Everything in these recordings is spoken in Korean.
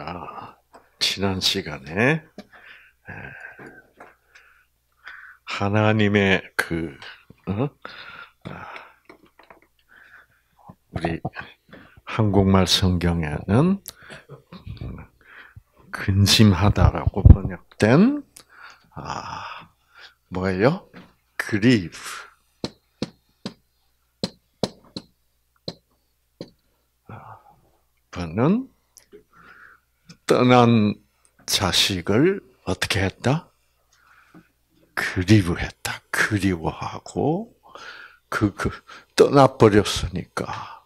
자, 지난 시간에 하나님의 우리 한국말 성경에는 근심하다라고 번역된 뭐예요? grieve. 그는 떠난 자식을 어떻게 했다? 그리워했다. 그리워하고 떠나버렸으니까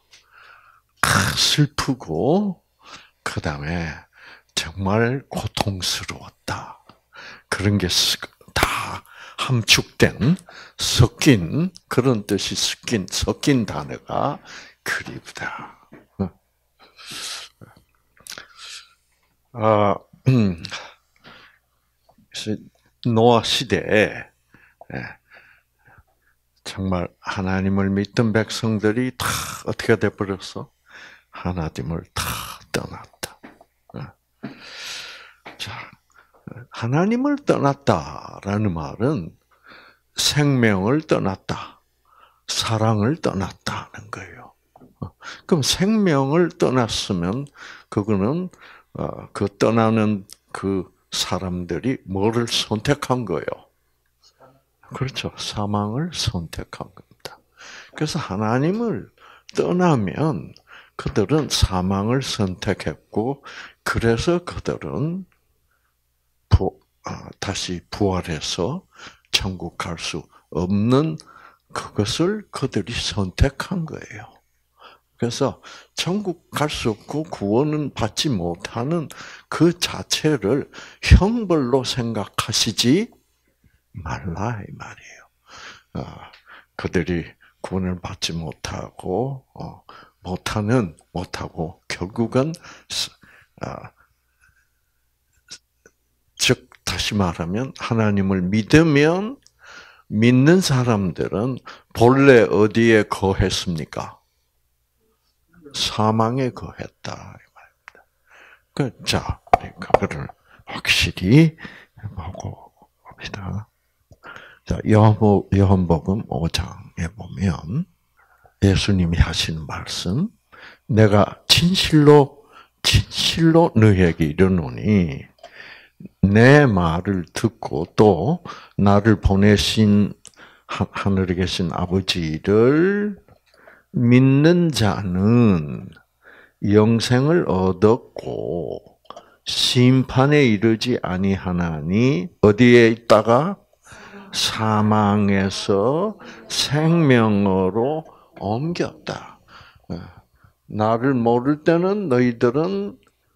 슬프고 그 다음에 정말 고통스러웠다. 그런 게 다 함축된 섞인 그런 뜻이 섞인 단어가 그리우다. 노아 시대에 정말 하나님을 믿던 백성들이 다 어떻게 돼버렸어? 하나님을 다 떠났다. 자, 하나님을 떠났다라는 말은 생명을 떠났다, 사랑을 떠났다는 거예요. 그럼 생명을 떠났으면 그거는 그 떠나는 그 사람들이 뭐를 선택한 거예요? 그렇죠. 사망을 선택한 겁니다. 그래서 하나님을 떠나면 그들은 사망을 선택했고, 그래서 그들은 다시 부활해서 천국 갈 수 없는 그것을 그들이 선택한 거예요. 그래서 천국 갈 수 없고 구원은 받지 못하는 그 자체를 형벌로 생각하시지 말라 이 말이에요. 그들이 구원을 받지 못하고 결국은 즉 다시 말하면 하나님을 믿는 사람들은 본래 어디에 거했습니까? 사망에 거했다 이 말입니다. 자, 그거를 확실히 보고 봅시다. 자, 요한복음 5장에 보면 예수님이 하시는 말씀, 내가 진실로 너희에게 이르노니 내 말을 듣고 또 나를 보내신 하늘에 계신 아버지를 믿는 자는 영생을 얻었고 심판에 이르지 아니하나니 어디에 있다가 사망에서 생명으로 옮겼다. 나를 모를 때는 너희들은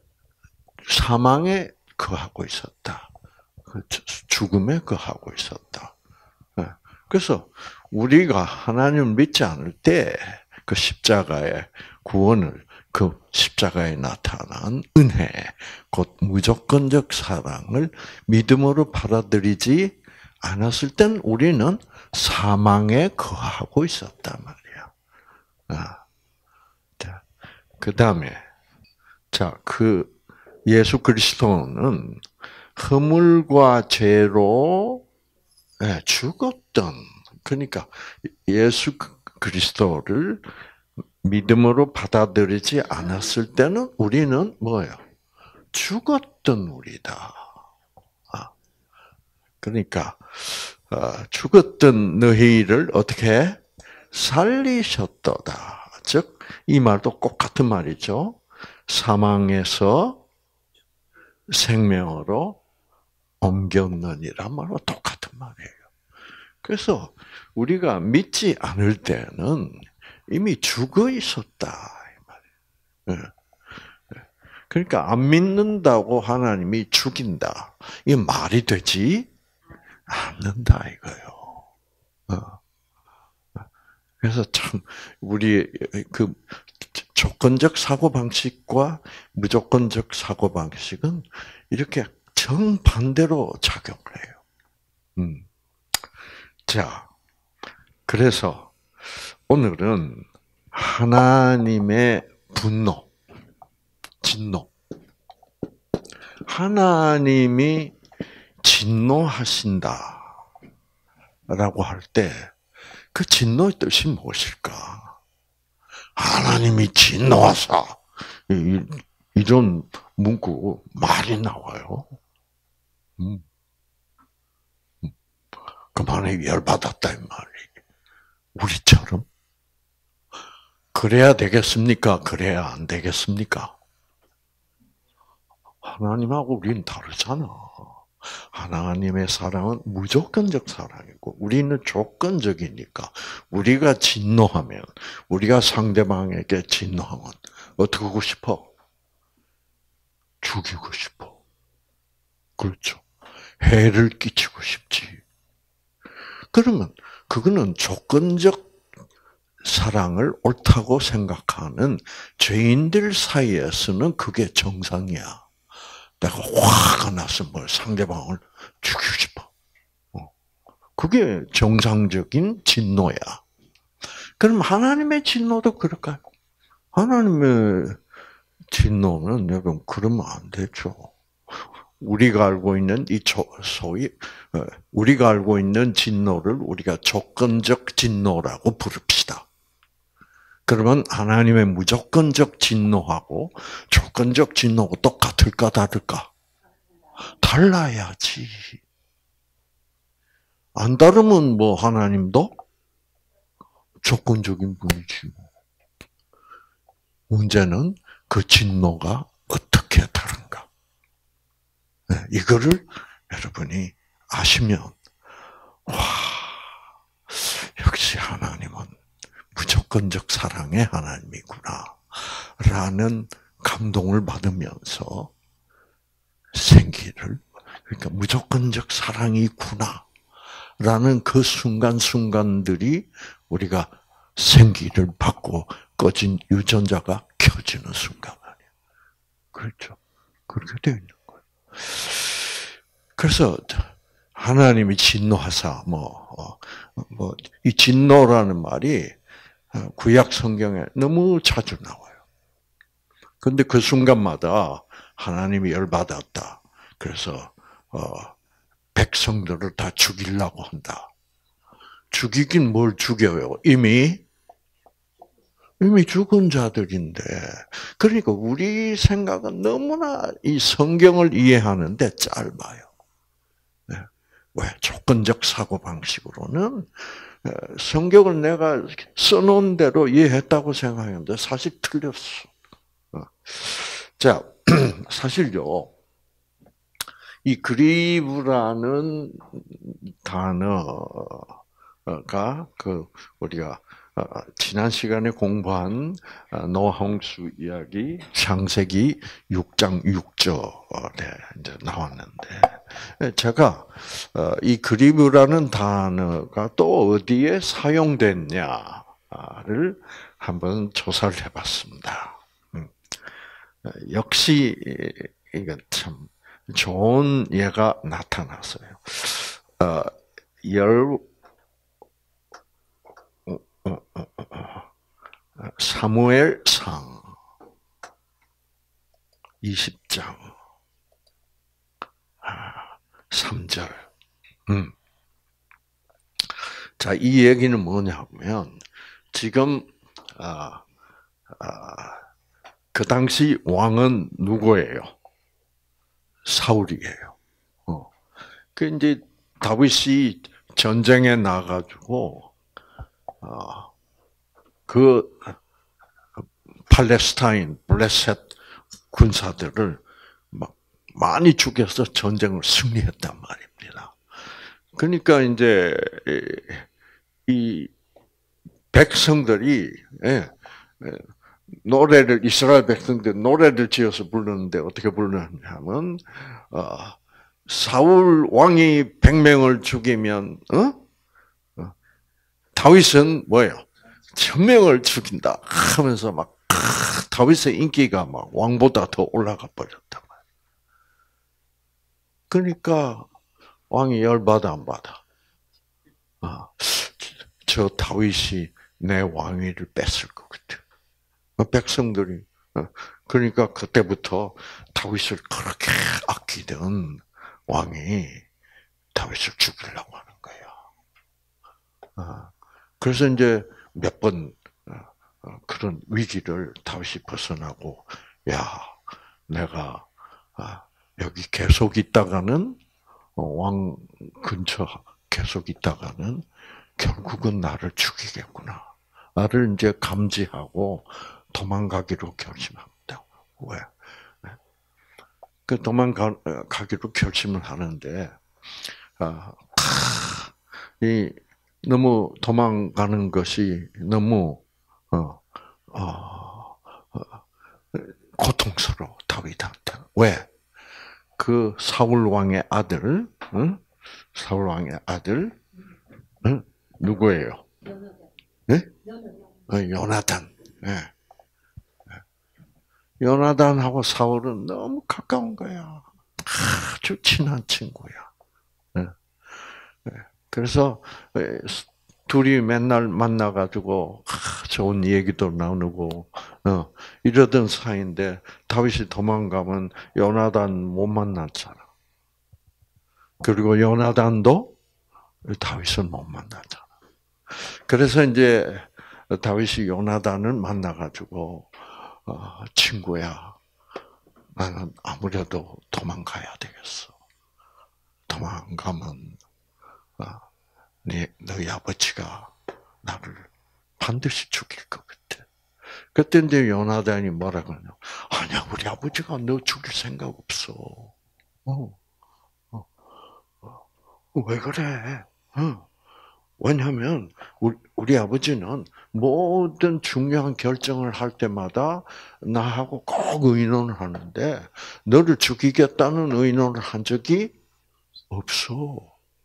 사망에 거하고 있었다. 죽음에 거하고 있었다. 그래서 우리가 하나님을 믿지 않을 때 그 십자가의 구원을, 그 십자가에 나타난 은혜, 곧 무조건적 사랑을 믿음으로 받아들이지 않았을 땐 우리는 사망에 거하고 있었단 말이야. 그 다음에, 예수 그리스도는 허물과 죄로 죽었던, 그러니까 예수 그리스도를 믿음으로 받아들이지 않았을 때는 우리는 뭐예요? 죽었던 우리다. 그러니까 죽었던 너희를 어떻게 살리셨도다. 즉, 이 말도 꼭 같은 말이죠. 사망에서 생명으로 옮겼느니란 말과 똑같은 말이에요. 그래서 우리가 믿지 않을 때는 이미 죽어 있었다 이 말이에요. 그러니까 안 믿는다고 하나님이 죽인다. 이게 말이 되지 않는다 이거예요. 그래서 참 우리 그 조건적 사고 방식과 무조건적 사고 방식은 이렇게 정반대로 작용을 해요. 자, 그래서 오늘은 하나님의 분노, 진노, 하나님이 진노하신다라고 할 때 그 진노의 뜻이 무엇일까? 하나님이 진노하사 이런 문구 많이 나와요. 그만에 열받았다 이 말이. 우리처럼 그래야 되겠습니까? 그래야 안 되겠습니까? 하나님하고 우리는 다르잖아. 하나님의 사랑은 무조건적 사랑이고 우리는 조건적이니까 우리가 진노하면 우리가 상대방에게 진노하면 어떻게 하고 싶어? 죽이고 싶어. 그렇죠. 해를 끼치고 싶지. 그러면 그거는 조건적 사랑을 옳다고 생각하는 죄인들 사이에서는 그게 정상이야. 내가 화가 나서 뭐 상대방을 죽이고 싶어. 그게 정상적인 진노야. 그럼 하나님의 진노도 그럴까요? 하나님의 진노는 여러분 그러면 안 되죠. 우리가 알고 있는 소위 우리가 알고 있는 진노를 우리가 조건적 진노라고 부릅시다. 그러면 하나님의 무조건적 진노하고 조건적 진노가 똑같을까 다를까? 달라야지. 안 다르면 뭐 하나님도 조건적인 분이지. 문제는 그 진노가 어떻게 다른가? 이거를 여러분이 아시면 와 역시 하나님은 무조건적 사랑의 하나님이구나 라는 감동을 받으면서 생기를 그러니까 무조건적 사랑이구나 라는 그 순간순간들이 우리가 생기를 받고 꺼진 유전자가 켜지는 순간 아니에요. 그렇죠. 그렇게 되어 있는 거예요. 그래서 하나님이 진노하사 이 진노라는 말이 구약 성경에 너무 자주 나와요. 근데 그 순간마다 하나님이 열받았다. 그래서 백성들을 다 죽이려고 한다. 죽이긴 뭘 죽여요? 이미 죽은 자들인데. 그러니까 우리 생각은 너무나 이 성경을 이해하는데 짧아요. 왜? 조건적 사고방식으로는 성경을 내가 써놓은 대로 이해했다고 생각했는데 사실 틀렸어. 자, 사실요. 이 그리브라는 단어가 우리가 지난 시간에 공부한 노홍수 이야기 창세기 6장 6절에 이제 나왔는데 제가 이 그리브라는 단어가 또 어디에 사용됐냐를 한번 조사를 해봤습니다. 역시 이건 참 좋은 예가 나타났어요. 사무엘상 20장 3절. 자, 이 얘기는 뭐냐면 지금 그 당시 왕은 누구예요? 사울이에요. 그 이제 다윗이 전쟁에 나가지고 그 팔레스타인 블레셋 군사들을 막 많이 죽여서 전쟁을 승리했단 말입니다. 그러니까 이제 이 백성들이 노래를 이스라엘 백성들 노래를 지어서 부르는데 어떻게 부르냐면 사울 왕이 100명을 죽이면 다윗은 뭐예요? 1000명을 죽인다 하면서 막 다윗의 인기가 막 왕보다 더 올라가 버렸단 말이에요. 그러니까 왕이 열받아 안 받아? 저 다윗이 내 왕위를 뺏을 것 같아. 백성들이 그러니까 그때부터 다윗을 그렇게 이기던 왕이 다윗을 죽이려고 하는 거야. 그래서 이제 몇 번 그런 위기를 다윗이 벗어나고, 야, 내가 여기 계속 있다가는 왕 근처 계속 있다가는 결국은 나를 죽이겠구나. 나를 이제 감지하고 도망가기로 결심합니다. 왜? 그 도망가기로 결심을 하는데, 이 너무 도망가는 것이 너무 고통스러워 다윗한테. 왜? 그 사울 왕의 아들, 사울 왕의 아들, 누구예요? 네? 요나단. 네. 요나단하고 사울은 너무 가까운 거야. 아주 친한 친구야. 네. 그래서 둘이 맨날 만나가지고 좋은 얘기도 나누고 이러던 사이인데 다윗이 도망가면 요나단 못 만났잖아. 그리고 요나단도 다윗을 못 만났잖아. 그래서 이제 다윗이 요나단을 만나가지고 친구야, 나는 아무래도 도망가야 되겠어. 도망가면 너희 아버지가 나를 반드시 죽일 것 같아. 그때 이제 요나단이 뭐라고 하냐? 아니야, 우리 아버지가 너 죽일 생각 없어. 왜 그래? 왜냐하면 우리 아버지는 모든 중요한 결정을 할 때마다 나하고 꼭 의논을 하는데 너를 죽이겠다는 의논을 한 적이 없어.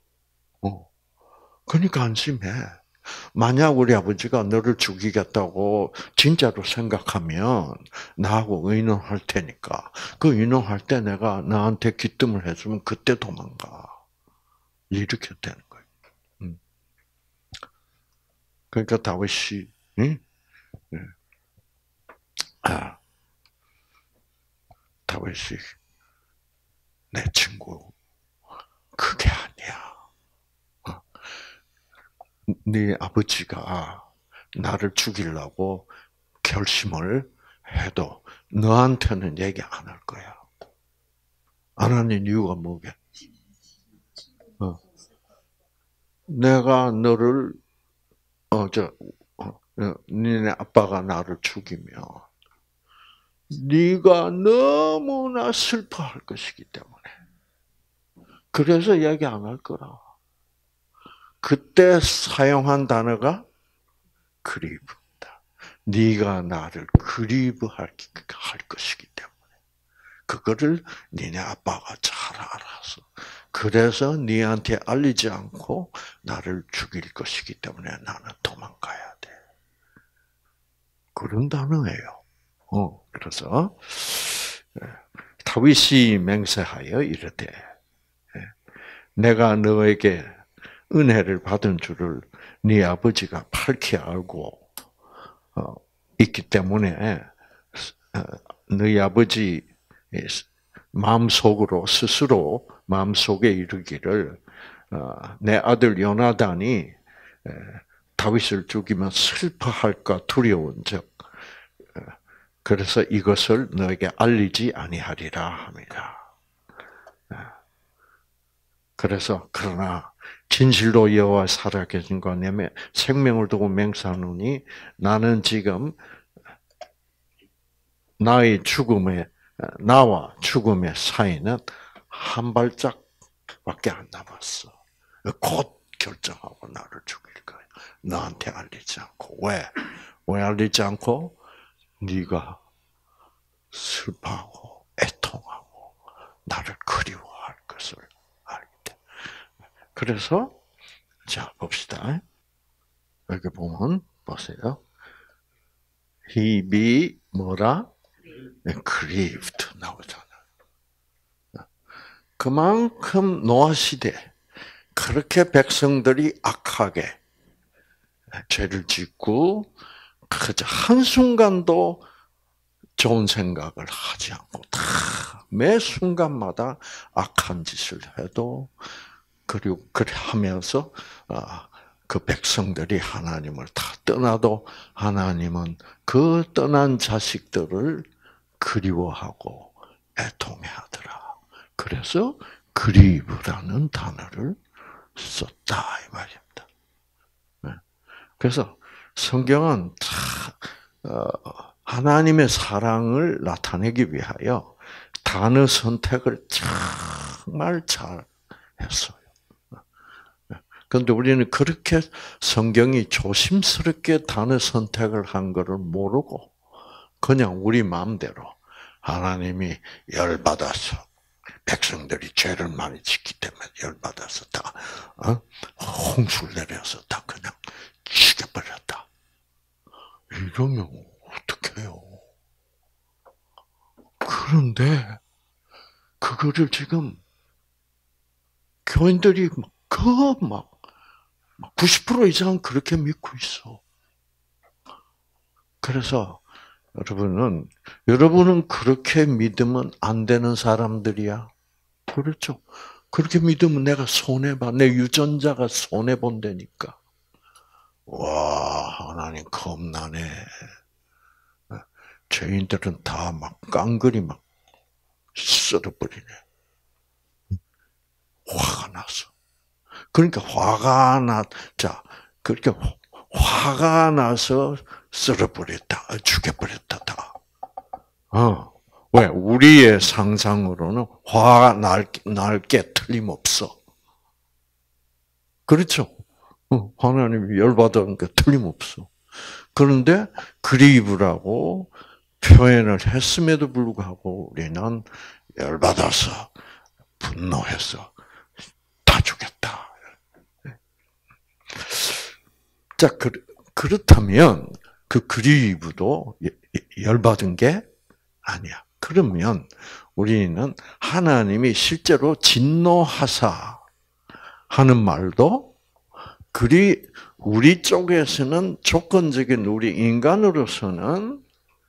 그러니까 안심해. 만약 우리 아버지가 너를 죽이겠다고 진짜로 생각하면 나하고 의논할 테니까 그 의논할 때 내가 나한테 기뜸을 해주면 그때 도망가. 이렇게 되는 거예요. 그러니까 다윗이 다윗이 내 친구 그게 아니야. 네 아버지가 나를 죽이려고 결심을 해도 너한테는 얘기 안 할 거야. 안 하는 이유가 뭐게? 내가 너를 니네 아빠가 나를 죽이면 네가 너무나 슬퍼할 것이기 때문에 그래서 얘기 안 할 거라. 그때 사용한 단어가 그리브다. 네가 나를 그리브할 것이기 때문에 그거를 니네 아빠가 잘 알아서 그래서 니한테 알리지 않고 나를 죽일 것이기 때문에 나는 도망가야 돼. 그런 단어예요. 그래서 다윗이 맹세하여 이르되 내가 너에게 은혜를 받은 줄을 네 아버지가 밝히 알고 있기 때문에 너희 아버지 마음속으로 스스로 마음속에 이르기를 내 아들 요나단이 다윗을 죽이면 슬퍼할까 두려운즉 그래서 이것을 너에게 알리지 아니하리라 합니다. 그래서 그러나 진실로 여호와 살아계신과 내 생명을 두고 맹세하노니 나는 지금 나와 죽음의 사이는 한 발짝밖에 안 남았어. 곧 결정하고 나를 죽일 거야. 너한테 알리지 않고. 왜 알리지 않고? 네가 슬퍼하고 애통하고 나를 그리워할 것을 알기 때문에. 그래서 자 봅시다. 여기 보면 보세요. He be 뭐라? grieved 나오잖아. 그만큼 노아 시대 그렇게 백성들이 악하게 죄를 짓고 그저 한순간도 좋은 생각을 하지 않고 다 매 순간마다 악한 짓을 해도 그리고 그래 하면서 그 백성들이 하나님을 다 떠나도 하나님은 그 떠난 자식들을 그리워하고 애통해하더라. 그래서 그리브라는 단어를 썼다 이 말입니다. 그래서 성경은 하나님의 사랑을 나타내기 위하여 단어 선택을 정말 잘 했어요. 그런데 우리는 그렇게 성경이 조심스럽게 단어 선택을 한 것을 모르고 그냥 우리 마음대로 하나님이 열받아서 백성들이 죄를 많이 짓기 때문에 열받아서 다 홍수를 내려서 다 그냥 죽여버렸다. 이러면 어떡해요? 그런데 그거를 지금 교인들이 막 90% 이상 그렇게 믿고 있어. 그래서 여러분은 그렇게 믿으면 안 되는 사람들이야. 그렇죠? 그렇게 믿으면 내가 손해봐. 내 유전자가 손해본다니까. 와, 하나님 겁나네. 죄인들은 다 막 깡그리 막 썰어버리네. 화가 났어. 그러니까 그렇게 화가 나서 썰어버렸다, 죽여버렸다, 다. 왜? 우리의 상상으로는 화가 날 게 틀림없어. 그렇죠? 하나님이 열받은 게 틀림없어. 그런데 그리브라고 표현을 했음에도 불구하고 우리는 열받아서 분노해서 다 죽였다. 자, 그렇다면 그 그리브도 열받은 게 아니야. 그러면 우리는 하나님이 실제로 진노하사 하는 말도 우리 쪽에서는 조건적인 우리 인간으로서는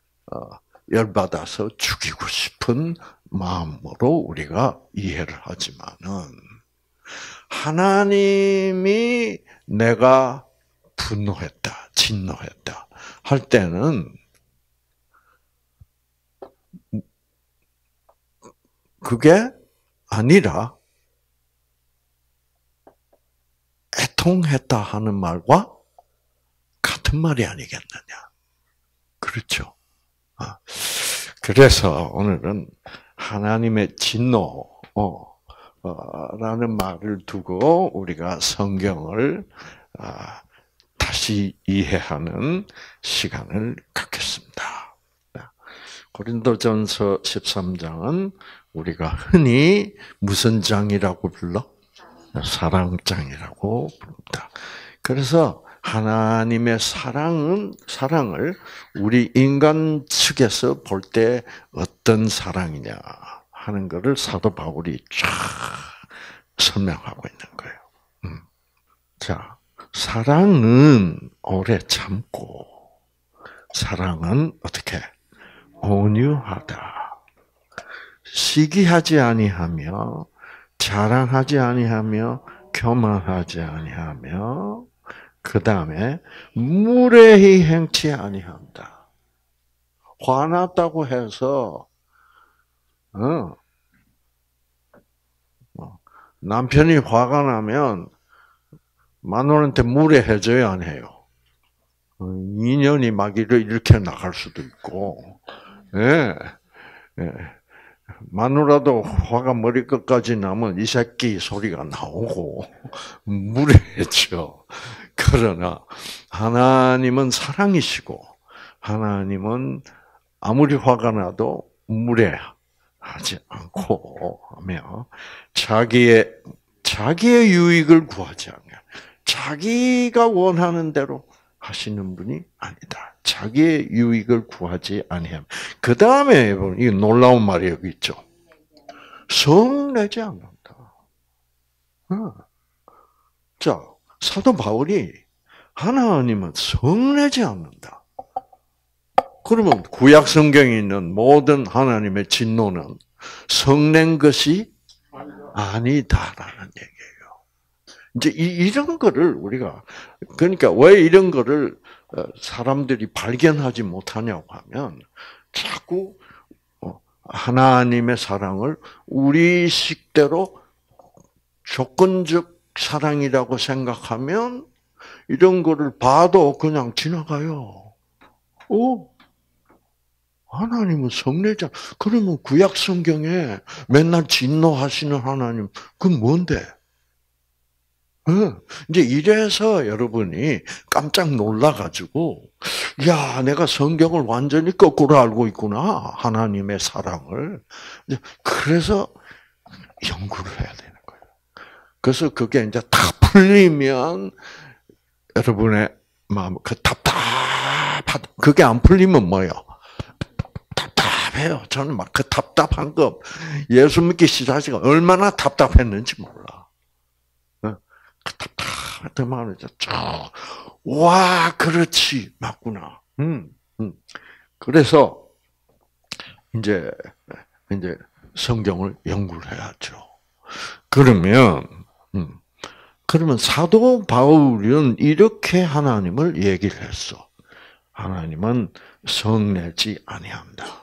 열받아서 죽이고 싶은 마음으로 우리가 이해를 하지만은 하나님이 내가 분노했다, 진노했다 할 때는 그게 아니라 애통했다 하는 말과 같은 말이 아니겠느냐. 그렇죠. 그래서 오늘은 하나님의 진노, 라는 말을 두고 우리가 성경을 다시 이해하는 시간을 갖겠습니다. 고린도전서 13장은 우리가 흔히 무슨 장이라고 불러? 사랑장이라고 부릅니다. 그래서 하나님의 사랑을 우리 인간 측에서 볼 때 어떤 사랑이냐 하는 것을 사도 바울이 쫙 설명하고 있는 거예요. 자, 사랑은 오래 참고, 사랑은 어떻게? 온유하다. 시기하지 아니하며, 자랑하지 아니하며, 교만하지 아니하며, 그 다음에 무례히 행치 아니한다. 화났다고 해서 남편이 화가 나면 마누라한테 무례해져야 안 해요. 인연이 막 이렇게 나갈 수도 있고, 예, 예. 마누라도 화가 머리끝까지 나면 이 새끼 소리가 나오고 무례해져. 그러나 하나님은 사랑이시고 하나님은 아무리 화가 나도 무례하지 않고 하며 자기의 유익을 구하지 않아요. 자기가 원하는 대로 하시는 분이 아니다. 자기의 유익을 구하지 아니함. 그 다음에 이 놀라운 말이 여기 있죠. 성내지 않는다. 자, 사도 바울이 하나님은 성내지 않는다. 그러면 구약 성경에 있는 모든 하나님의 진노는 성낸 것이 아니다라는 얘기예요. 이제 이런 거를 우리가 그러니까 왜 이런 거를 사람들이 발견하지 못하냐고 하면 자꾸 하나님의 사랑을 우리 식대로 조건적 사랑이라고 생각하면 이런 거를 봐도 그냥 지나가요. 하나님은 성례자. 그러면 구약 성경에 맨날 진노하시는 하나님, 그건 뭔데? 이제 이래서 여러분이 깜짝 놀라가지고, 야, 내가 성경을 완전히 거꾸로 알고 있구나. 하나님의 사랑을. 그래서 연구를 해야 되는 거예요. 그래서 그게 이제 다 풀리면 여러분의 마음, 그 그게 안 풀리면 뭐예요? 답답해요. 저는 막 그 답답한 거, 예수 믿기 시작하시가 얼마나 답답했는지 몰라. 그 답답한 마음을 와, 그렇지, 맞구나. 그래서 이제 성경을 연구를 해야죠. 그러면 사도 바울은 이렇게 하나님을 얘기를 했어. 하나님은 성내지 아니한다.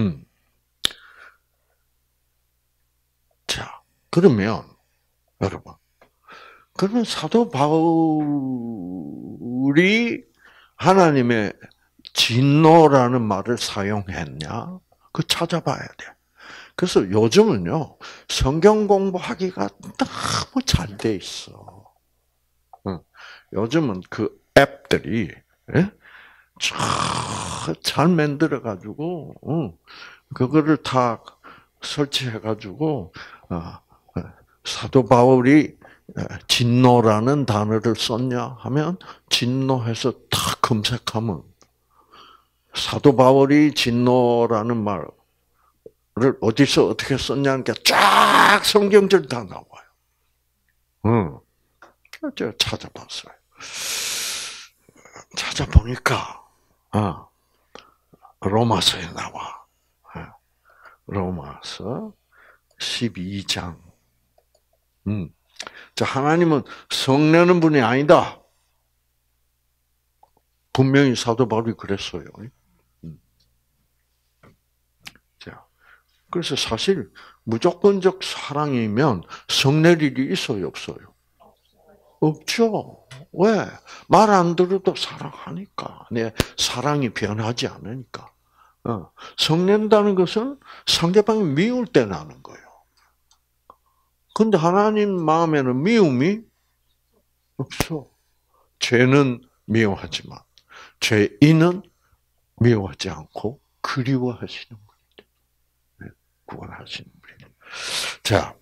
자, 그러면 여러분, 그러면 사도 바울이 하나님의 진노라는 말을 사용했냐? 그 찾아봐야 돼. 그래서 요즘은요, 성경 공부하기가 너무 잘 돼 있어. 요즘은 그 앱들이 잘 만들어가지고, 그거를 다 설치해가지고, 사도 바울이 진노라는 단어를 썼냐 하면, 진노해서 다 검색하면, 사도 바울이 진노라는 말을 어디서 어떻게 썼냐니까 쫙 성경절 다 나와요. 제가 찾아봤어요. 찾아보니까, 로마서에 나와. 로마서 12장. 자, 하나님은 성내는 분이 아니다. 분명히 사도 바울이 그랬어요. 자, 그래서 사실 무조건적 사랑이면 성낼 일이 있어요, 없어요? 없죠. 왜? 말 안 들어도 사랑하니까. 내 사랑이 변하지 않으니까. 성낸다는 것은 상대방이 미울 때 나는 거예요. 근데 하나님 마음에는 미움이 없어. 죄는 미워하지만 죄인은 미워하지 않고 그리워하시는 분이다. 구원하시는 분이다. 자,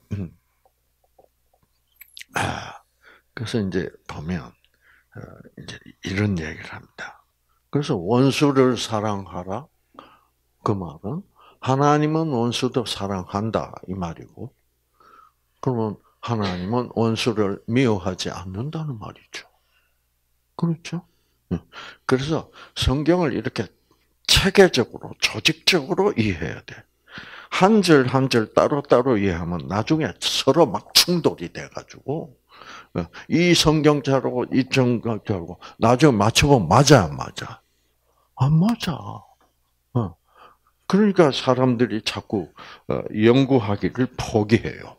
그래서 이제 보면 이제 이런 얘기를 합니다. 그래서 원수를 사랑하라. 그 말은 하나님은 원수도 사랑한다 이 말이고, 그러면 하나님은 원수를 미워하지 않는다는 말이죠. 그렇죠? 그래서 성경을 이렇게 체계적으로, 조직적으로 이해해야 돼. 한 절 한 절 따로따로 이해하면 나중에 서로 막 충돌이 돼가지고, 이 성경자로 이 성경자로 나중에 맞춰보면 맞아, 안 맞아? 안 맞아. 그러니까 사람들이 자꾸 연구하기를 포기해요.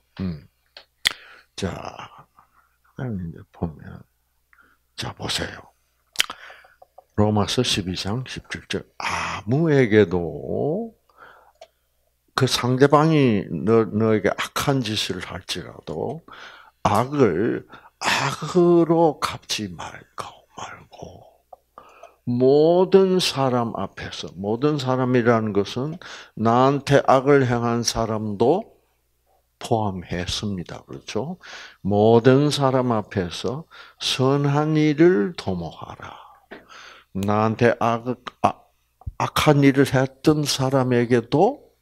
자, 이제 보면, 자, 보세요. 로마서 12장 17절. 아무에게도 그 상대방이 너에게 악한 짓을 할지라도 악을 악으로 갚지 말고 모든 사람 앞에서, 모든 사람이라는 것은 나한테 악을 행한 사람도 포함했습니다. 그렇죠? 모든 사람 앞에서 선한 일을 도모하라. 나한테 악한 일을 했던 사람에게도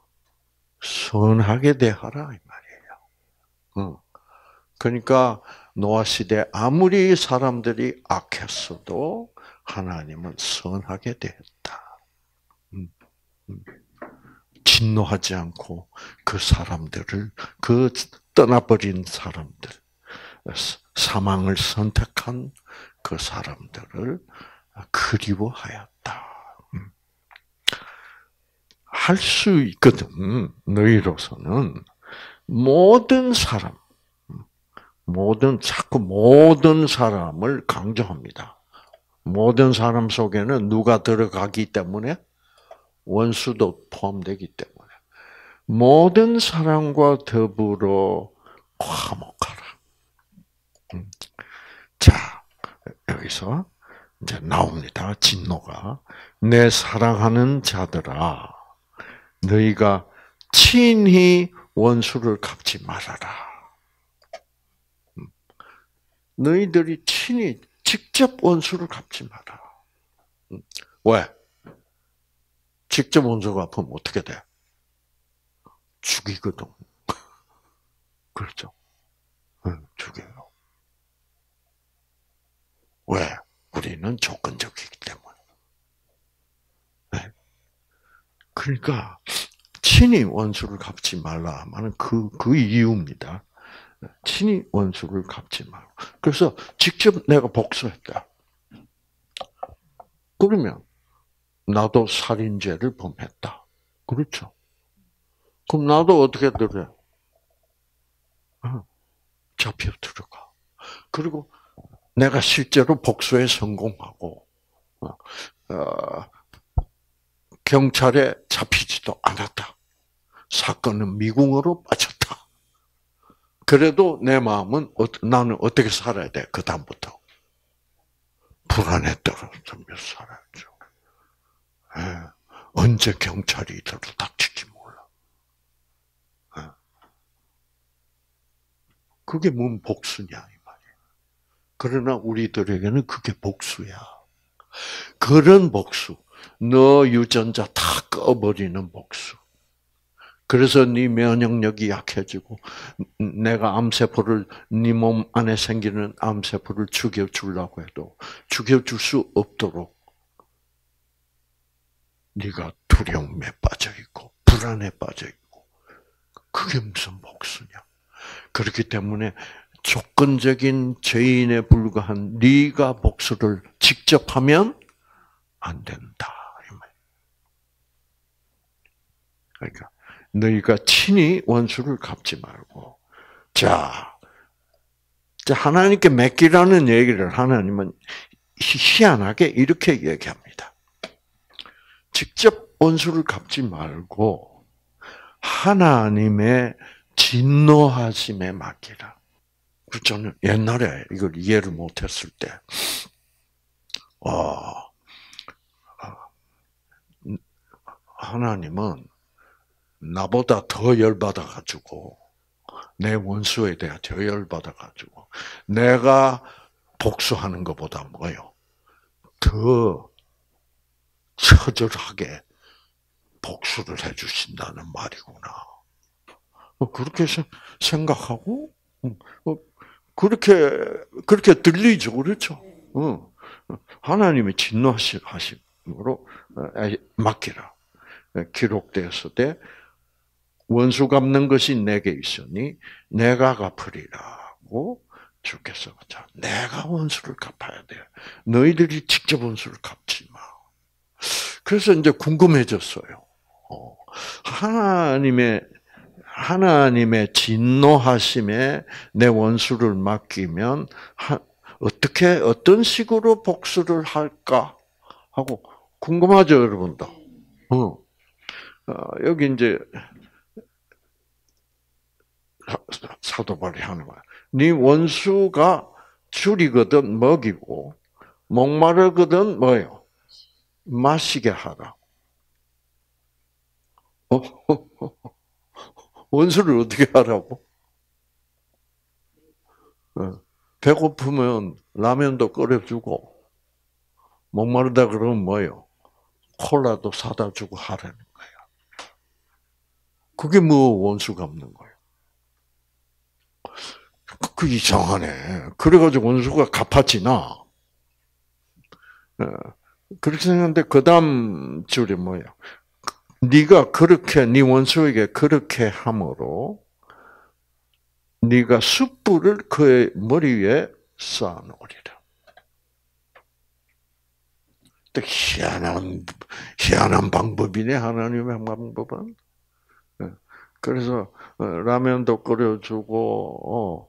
선하게 대하라 이 말이에요. 그러니까 노아 시대 아무리 사람들이 악했어도 하나님은 선하게 대했다. 진노하지 않고 그 사람들을, 그 떠나버린 사람들, 사망을 선택한 그 사람들을 그리워하였다. 할 수 있거든. 너희로서는 모든 사람, 자꾸 모든 사람을 강조합니다. 모든 사람 속에는 누가 들어가기 때문에 원수도 포함되기 때문에 모든 사람과 더불어 화목하라. 자, 여기서 이제 나옵니다. 진노가. 내 사랑하는 자들아, 너희가 친히 원수를 갚지 말아라. 너희들이 친히 직접 원수를 갚지 마라. 왜? 직접 원수가 갚으면 어떻게 돼? 죽이거든. 그렇죠? 죽여요. 왜? 우리는 조건적이기 때문에. 네. 그러니까 친히 원수를 갚지 말라 하면 그 이유입니다. 친히 원수를 갚지 말라. 그래서 직접 내가 복수했다. 그러면 나도 살인죄를 범했다. 그렇죠? 그럼 나도 어떻게 들어요? 잡혀 들어가. 그리고 내가 실제로 복수에 성공하고 경찰에 잡히지도 않았다. 사건은 미궁으로 빠졌다. 그래도 내 마음은 나는 어떻게 살아야 돼? 그 다음부터 불안에 떨어지며 살아야죠. 언제 경찰이 들어닥칠지 몰라. 그게 뭔 복수냐 이 말이에요. 그러나 우리들에게는 그게 복수야. 그런 복수, 너 유전자 다 꺼버리는 복수. 그래서 네 면역력이 약해지고 내가 암세포를 네 몸 안에 생기는 암세포를 죽여주려고 해도 죽여줄 수 없도록 네가 두려움에 빠져 있고 불안에 빠져 있고 그게 무슨 복수냐? 그렇기 때문에 조건적인 죄인에 불과한 네가 복수를 직접 하면 안 된다. 그러니까 너희가 친히 원수를 갚지 말고 자 하나님께 맡기라는 얘기를 하나님은 희한하게 이렇게 얘기합니다. 직접 원수를 갚지 말고 하나님의 진노하심에 맡기라. 저는 옛날에 이걸 이해를 못했을 때, 하나님은 나보다 더 열받아가지고, 내 원수에 대해 더 열받아가지고, 내가 복수하는 것보다 뭐요? 더 처절하게 복수를 해주신다는 말이구나. 그렇게 생각하고, 그렇게 들리죠. 그렇죠? 하나님의 진노하심으로 맡기라. 기록되었을 때, 원수 갚는 것이 내게 있으니 내가 갚으리라고 주께서. 자, 내가 원수를 갚아야 돼. 너희들이 직접 원수를 갚지 마. 그래서 이제 궁금해졌어요. 하나님의 진노하심에 내 원수를 맡기면 어떤 식으로 복수를 할까 하고 궁금하죠, 여러분도. 여기 이제 사도 바울이 하는 거야. 네 원수가 줄이거든 먹이고 목마르거든 뭐요? 마시게 하라. 원수를 어떻게 하라고? 배고프면 라면도 끓여주고 목마르다 그러면 뭐요? 콜라도 사다 주고 하라는 거야. 그게 뭐 원수 갚는 거예요. 그 이상하네. 그래가지고 원수가 갚아지나? 그렇게 생각하는데 그 다음 줄이 뭐예요? 네가 그렇게 네 원수에게 그렇게 함으로 네가 숯불을 그의 머리 위에 쌓아놓으리라. 또 희한한 방법이네, 하나님의 방법은. 그래서 라면도 끓여주고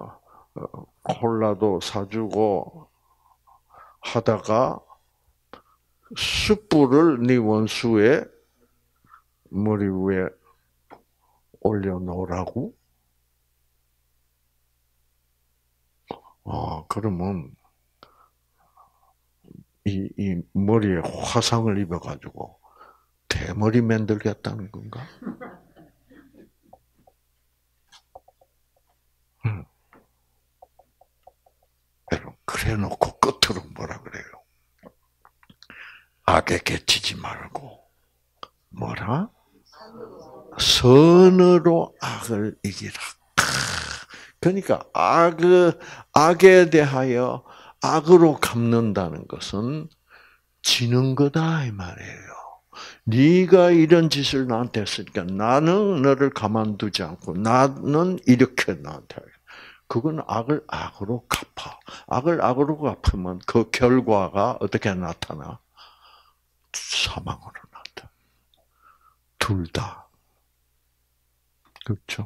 콜라도 사주고 하다가 숯불을 네 원수의 머리 위에 올려놓으라고? 그러면 이 머리에 화상을 입어가지고 대머리 만들겠다는 건가? 그래 놓고 끝으로 뭐라 그래요? 악에 갇히지 말고 뭐라? 선으로 악을 이기라. 그러니까 악에 대하여 악으로 갚는다는 것은 지는 거다 이 말이에요. 네가 이런 짓을 나한테 했으니까 나는 너를 가만두지 않고 나는 이렇게 나한테 그건 악을 악으로 갚아. 악을 악으로 갚으면 그 결과가 어떻게 나타나? 사망으로 나타나. 둘 다. 그렇죠?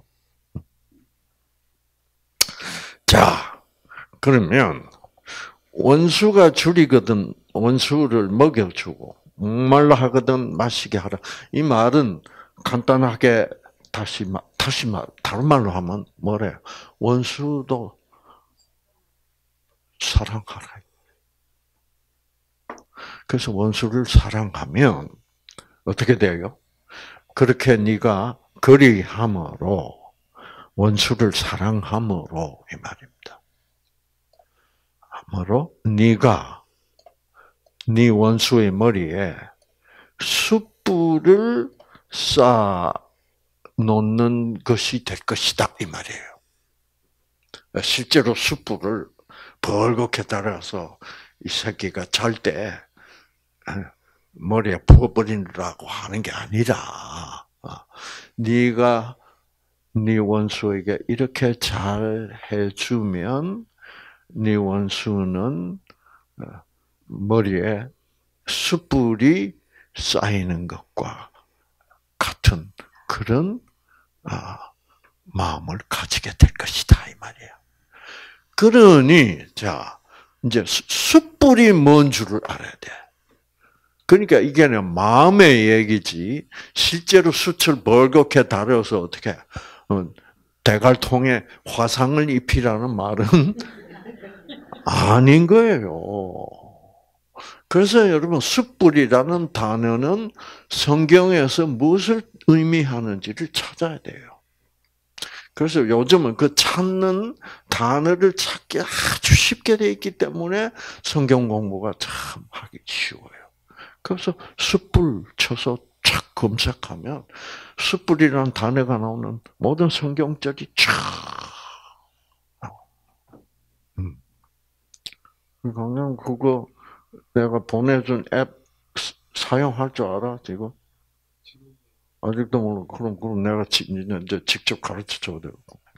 자, 그러면 원수가 줄이거든 원수를 먹여주고 목말라 하거든 마시게 하라. 이 말은 간단하게 다시 다른 말로 하면 뭐래요? 원수도 사랑하라. 그래서 원수를 사랑하면 어떻게 돼요? 그렇게 네가 그리함으로 원수를 사랑함으로 이 말입니다. 함으로 네가 네 원수의 머리에 숯불을 쌓아 놓는 것이 될 것이다 이 말이에요. 실제로 숯불을 벌겋게 달아서 이 새끼가 잘 때 머리에 부어버리라고 하는 게 아니라 네가 네 원수에게 이렇게 잘 해주면 네 원수는 머리에 숯불이 쌓이는 것과 같은 그런 마음을 가지게 될 것이다 이 말이에요. 그러니 자 이제 숯불이 뭔 줄을 알아야 돼. 그러니까 이게 마음의 얘기지 실제로 숯을 벌겋게 달여서 어떻게 대갈통에 화상을 입히라는 말은 아닌 거예요. 그래서 여러분 숯불이라는 단어는 성경에서 무엇을 의미하는지를 찾아야 돼요. 그래서 요즘은 그 찾는 단어를 찾기 아주 쉽게 되어 있기 때문에 성경 공부가 참 하기 쉬워요. 그래서 숯불 쳐서 착 검색하면 숯불이라는 단어가 나오는 모든 성경절이 쫙 그냥 그거 내가 보내준 앱 사용할 줄 알아 지금? 아직도 모르고 그럼 내가 이제 직접 가르쳐 줘야 되고.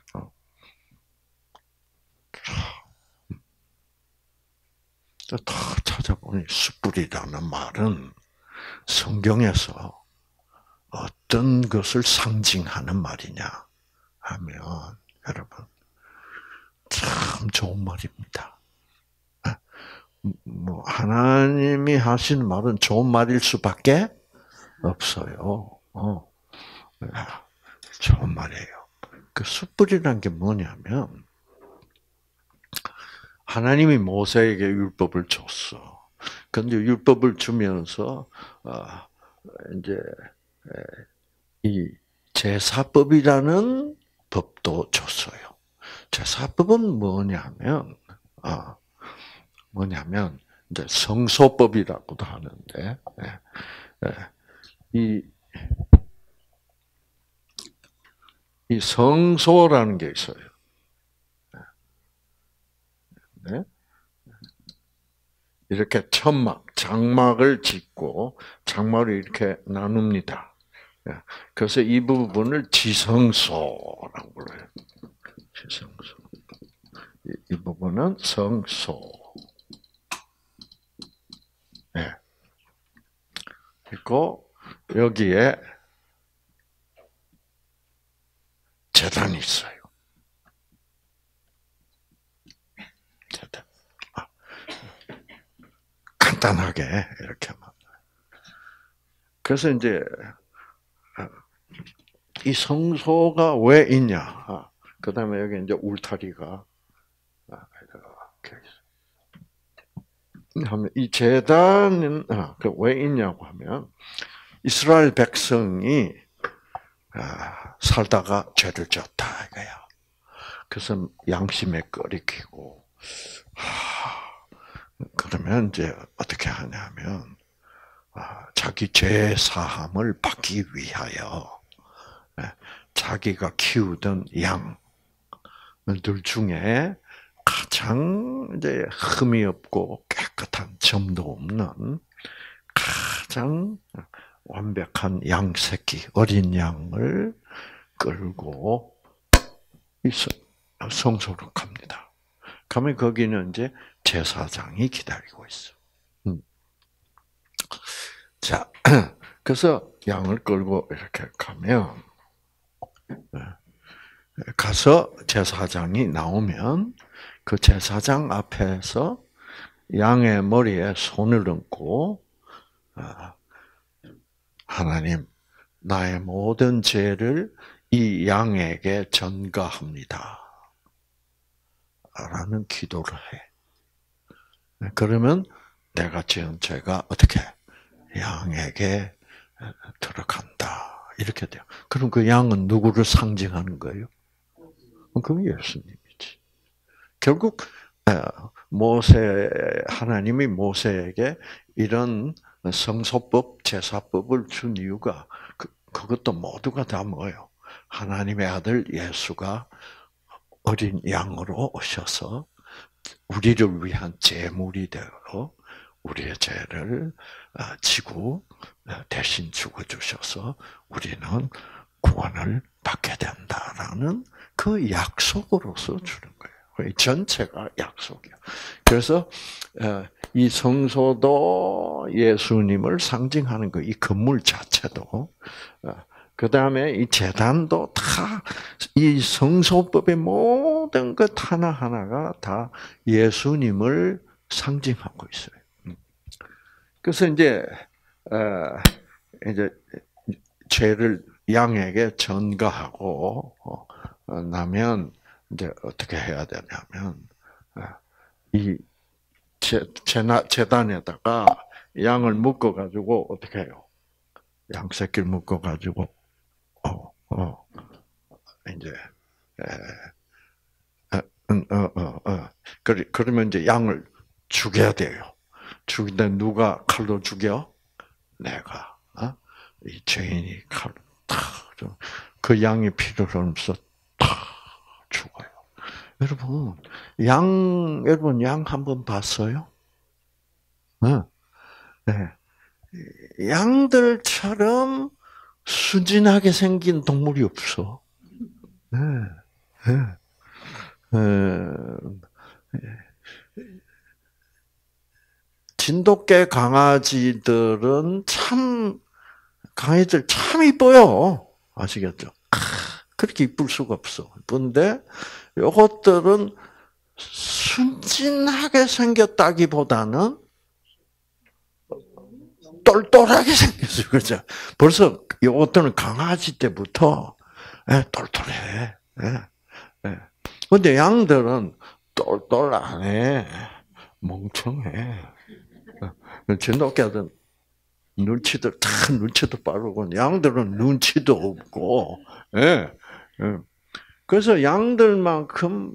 다 찾아보니 숯불이라는 말은 성경에서 어떤 것을 상징하는 말이냐 하면 여러분 참 좋은 말입니다. 뭐 하나님이 하시는 말은 좋은 말일 수밖에 없어요. 좋은 말이에요. 그 숯불이라는 게 뭐냐면 하나님이 모세에게 율법을 줬어. 근데 율법을 주면서 이제 이 제사법이라는 법도 줬어요. 제사법은 뭐냐면 이제 성소법이라고도 하는데 이 성소라는 게 있어요. 네? 이렇게 장막을 짓고 장막을 이렇게 나눕니다. 그래서 이 부분을 지성소라고 불러요. 지성소. 이 부분은 성소. 네. 그리고 여기에 제단이 있어요. 제단. 간단하게 이렇게 하면. 그래서 이제 이 성소가 왜 있냐? 그 다음에 여기 이제 울타리가 이렇게 있어요. 이 제단은 왜 있냐고 하면 이스라엘 백성이 살다가 죄를 졌다 이거야. 그래서 양심에 꺼리키고 그러면 이제 어떻게 하냐면 자기 죄 사함을 받기 위하여 자기가 키우던 양들 중에 가장 이제 흠이 없고 깨끗한 점도 없는 가장 완벽한 양 새끼, 어린 양을 끌고 성소로 갑니다. 가면 거기는 이제 제사장이 기다리고 있어. 자, 그래서 양을 끌고 이렇게 가면, 가서 제사장이 나오면 그 제사장 앞에서 양의 머리에 손을 얹고, 하나님, 나의 모든 죄를 이 양에게 전가합니다. 라는 기도를 해. 그러면 내가 지은 죄가 어떻게 양에게 들어간다. 이렇게 돼요. 그럼 그 양은 누구를 상징하는 거예요? 그 예수님이지. 결국 하나님이 모세에게 이런 성소법, 제사법을 준 이유가 그것도 모두가 다 뭐예요? 하나님의 아들 예수가 어린 양으로 오셔서 우리를 위한 제물이 되어 우리의 죄를 지고 대신 죽어주셔서 우리는 구원을 받게 된다라는 그 약속으로서 주는 거예요. 전체가 약속이야. 그래서 이 성소도 예수님을 상징하는 거, 이 건물 자체도, 그 다음에 이 제단도 다 이 성소법의 모든 것 하나하나가 다 예수님을 상징하고 있어요. 그래서 이제 죄를 양에게 전가하고 나면 이제 어떻게 해야 되냐면 이 제단에다가 양을 묶어 가지고 어떻게 해요? 양 새끼를 묶어 가지고 이제 그러면 이제 양을 죽여야 돼요. 죽인데 누가 칼로 죽여? 내가. 이 죄인이 칼로 그 양이 피를 흘리면서 탁 죽어요. 여러분 양 한번 봤어요? 네. 양들처럼 순진하게 생긴 동물이 없어. 네. 진돗개 강아지들은 강아지들 참 이뻐요. 아시겠죠? 그렇게 이쁠 수가 없어. 이쁜데, 요것들은 순진하게 생겼다기보다는 똘똘하게 생겼어요. 그렇죠? 벌써 요것들은 강아지 때부터 똘똘해. 근데 양들은 똘똘 안 해. 멍청해. 진돗개들은 눈치도 빠르고, 양들은 눈치도 없고, 그래서 양들만큼,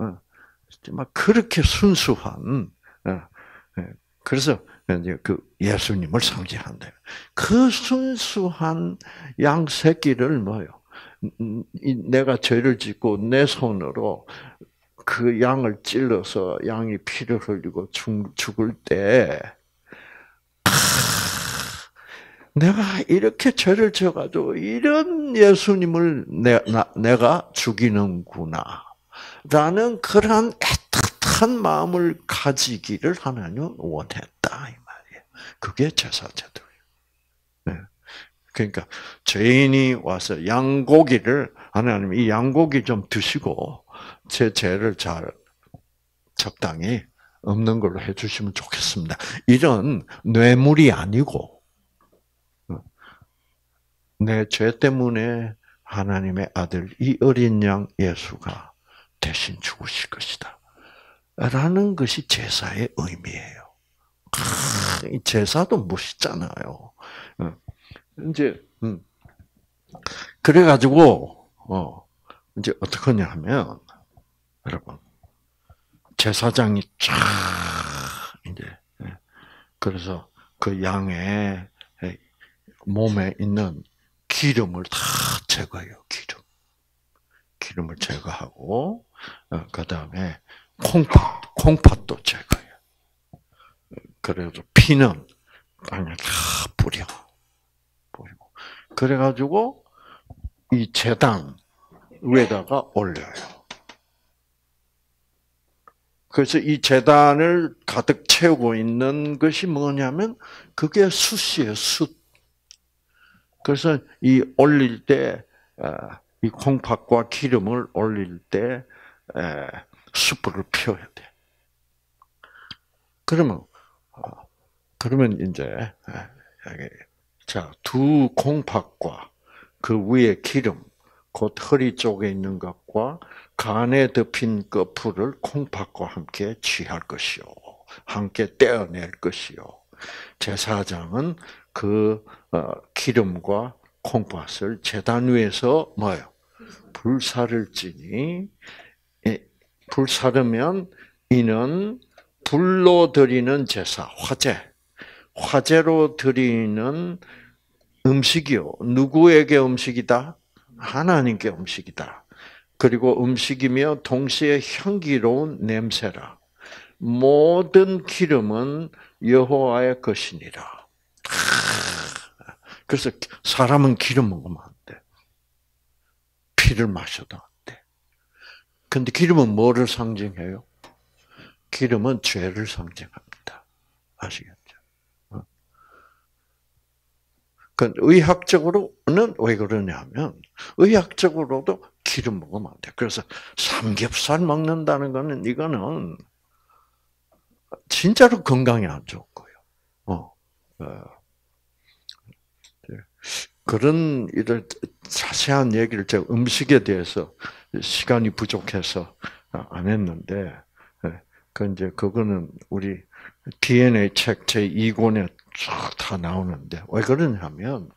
그렇게 순수한, 그래서 이제 그 예수님을 상징한다. 그 순수한 양 새끼를 내가 죄를 짓고 내 손으로 그 양을 찔러서 양이 피를 흘리고 죽을 때 내가 이렇게 죄를 지어가지고 이런 예수님을 내가 죽이는구나. 라는 그러한 애틋한 마음을 가지기를 하나님은 원했다. 이 말이에요. 그게 제사제도예요. 네. 그러니까 죄인이 와서 양고기를 하나님 이 양고기 좀 드시고 제 죄를 잘 적당히 없는 걸로 해주시면 좋겠습니다. 이런 뇌물이 아니고 내 죄 때문에 하나님의 아들 이 어린 양 예수가 대신 죽으실 것이다. 라는 것이 제사의 의미예요. 제사도 멋있잖아요. 이제 그래가지고 이제 어떻게 하냐 하면 여러분 제사장이 쫙 이제 그래서 그 양의 몸에 있는 기름을 다 제거해요. 기름을 제거하고 그 다음에 콩팥도 제거해요. 그래서 피는 땅에 다 뿌리고 그래가지고 이 제단 위에다가 올려요. 그래서 이 제단을 가득 채우고 있는 것이 뭐냐면 그게 숯이에요. 숯. 그래서 이 올릴 때 이 콩팥과 기름을 올릴 때 숯불을 피워야 돼. 그러면 이제 자, 두 콩팥과 그 위에 기름, 곧 허리 쪽에 있는 것과 간에 덮인 거풀을 콩팥과 함께 취할 것이요. 함께 떼어낼 것이요. 제사장은 그 기름과 콩팥을 제단 위에서 뭐요? 불사를 찌니 불사르면 이는 불로 드리는 제사, 화제로 드리는 음식이요. 누구에게 음식이다? 하나님께 음식이다. 그리고 음식이며 동시에 향기로운 냄새라. 모든 기름은 여호와의 것이니라. 그래서 사람은 기름 먹으면 안 돼. 피를 마셔도 안 돼. 근데 기름은 뭐를 상징해요? 기름은 죄를 상징합니다. 아시겠죠? 그 의학적으로는 왜 그러냐면 의학적으로도 기름 먹으면 안 돼. 그래서 삼겹살 먹는다는 거는 이거는 진짜로 건강에 안 좋은 거예요. 그런 이런 자세한 얘기를 제가 음식에 대해서 시간이 부족해서 안 했는데, 그거는 우리 DNA 책 제2권에 쫙 다 나오는데, 왜 그러냐면,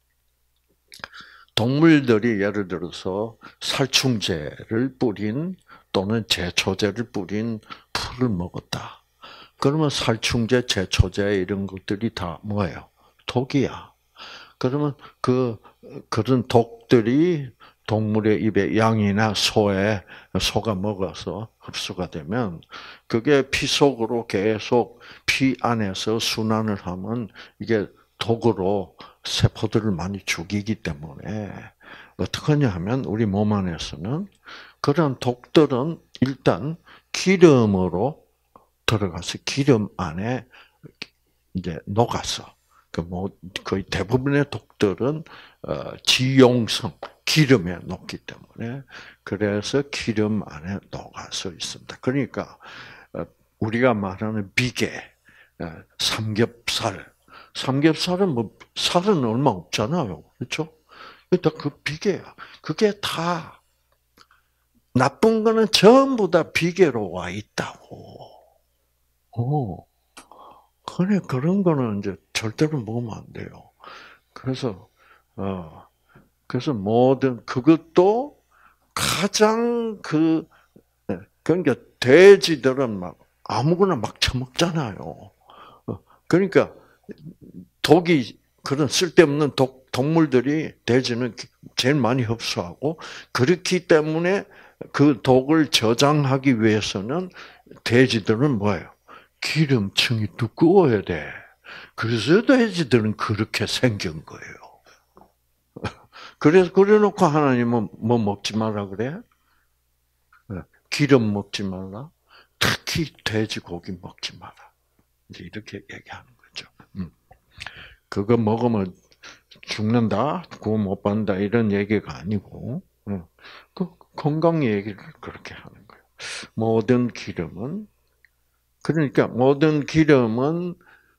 동물들이 예를 들어서 살충제를 뿌린 또는 제초제를 뿌린 풀을 먹었다. 그러면 살충제, 제초제 이런 것들이 다 뭐예요? 독이야. 그러면 그런 독들이 동물의 입에 양이나 소가 먹어서 흡수가 되면 그게 피 속으로 계속 피 안에서 순환을 하면 이게 독으로 세포들을 많이 죽이기 때문에 어떻게 하냐 하면 우리 몸 안에서는 그런 독들은 일단 기름으로 들어가서 기름 안에 이제 녹아서 거의 대부분의 독들은 지용성 기름에 녹기 때문에 그래서 기름 안에 녹아서 있습니다. 그러니까 우리가 말하는 비계, 삼겹살은 뭐 살은 얼마 없잖아요, 그렇죠? 그러니까 그 비계야. 그게 다 나쁜 거는 전부 다 비계로 와 있다고. 그래, 그런 거는 이제 절대로 먹으면 안 돼요. 그래서 모든, 그것도 가장 그러니까 돼지들은 막 아무거나 막 처먹잖아요. 그러니까 그런 쓸데없는 동물들이 돼지는 제일 많이 흡수하고 그렇기 때문에 그 독을 저장하기 위해서는 돼지들은 뭐예요? 기름층이 두꺼워야 돼. 그래서 돼지들은 그렇게 생긴 거예요. 그래서 그래놓고 하나님은 뭐 먹지 말라 그래? 기름 먹지 말라. 특히 돼지고기 먹지 마라. 이제 이렇게 얘기하는 거죠. 그거 먹으면 죽는다, 구원 못 받는다 이런 얘기가 아니고 그 건강 얘기를 그렇게 하는 거예요. 모든 기름은 그러니까 모든 기름은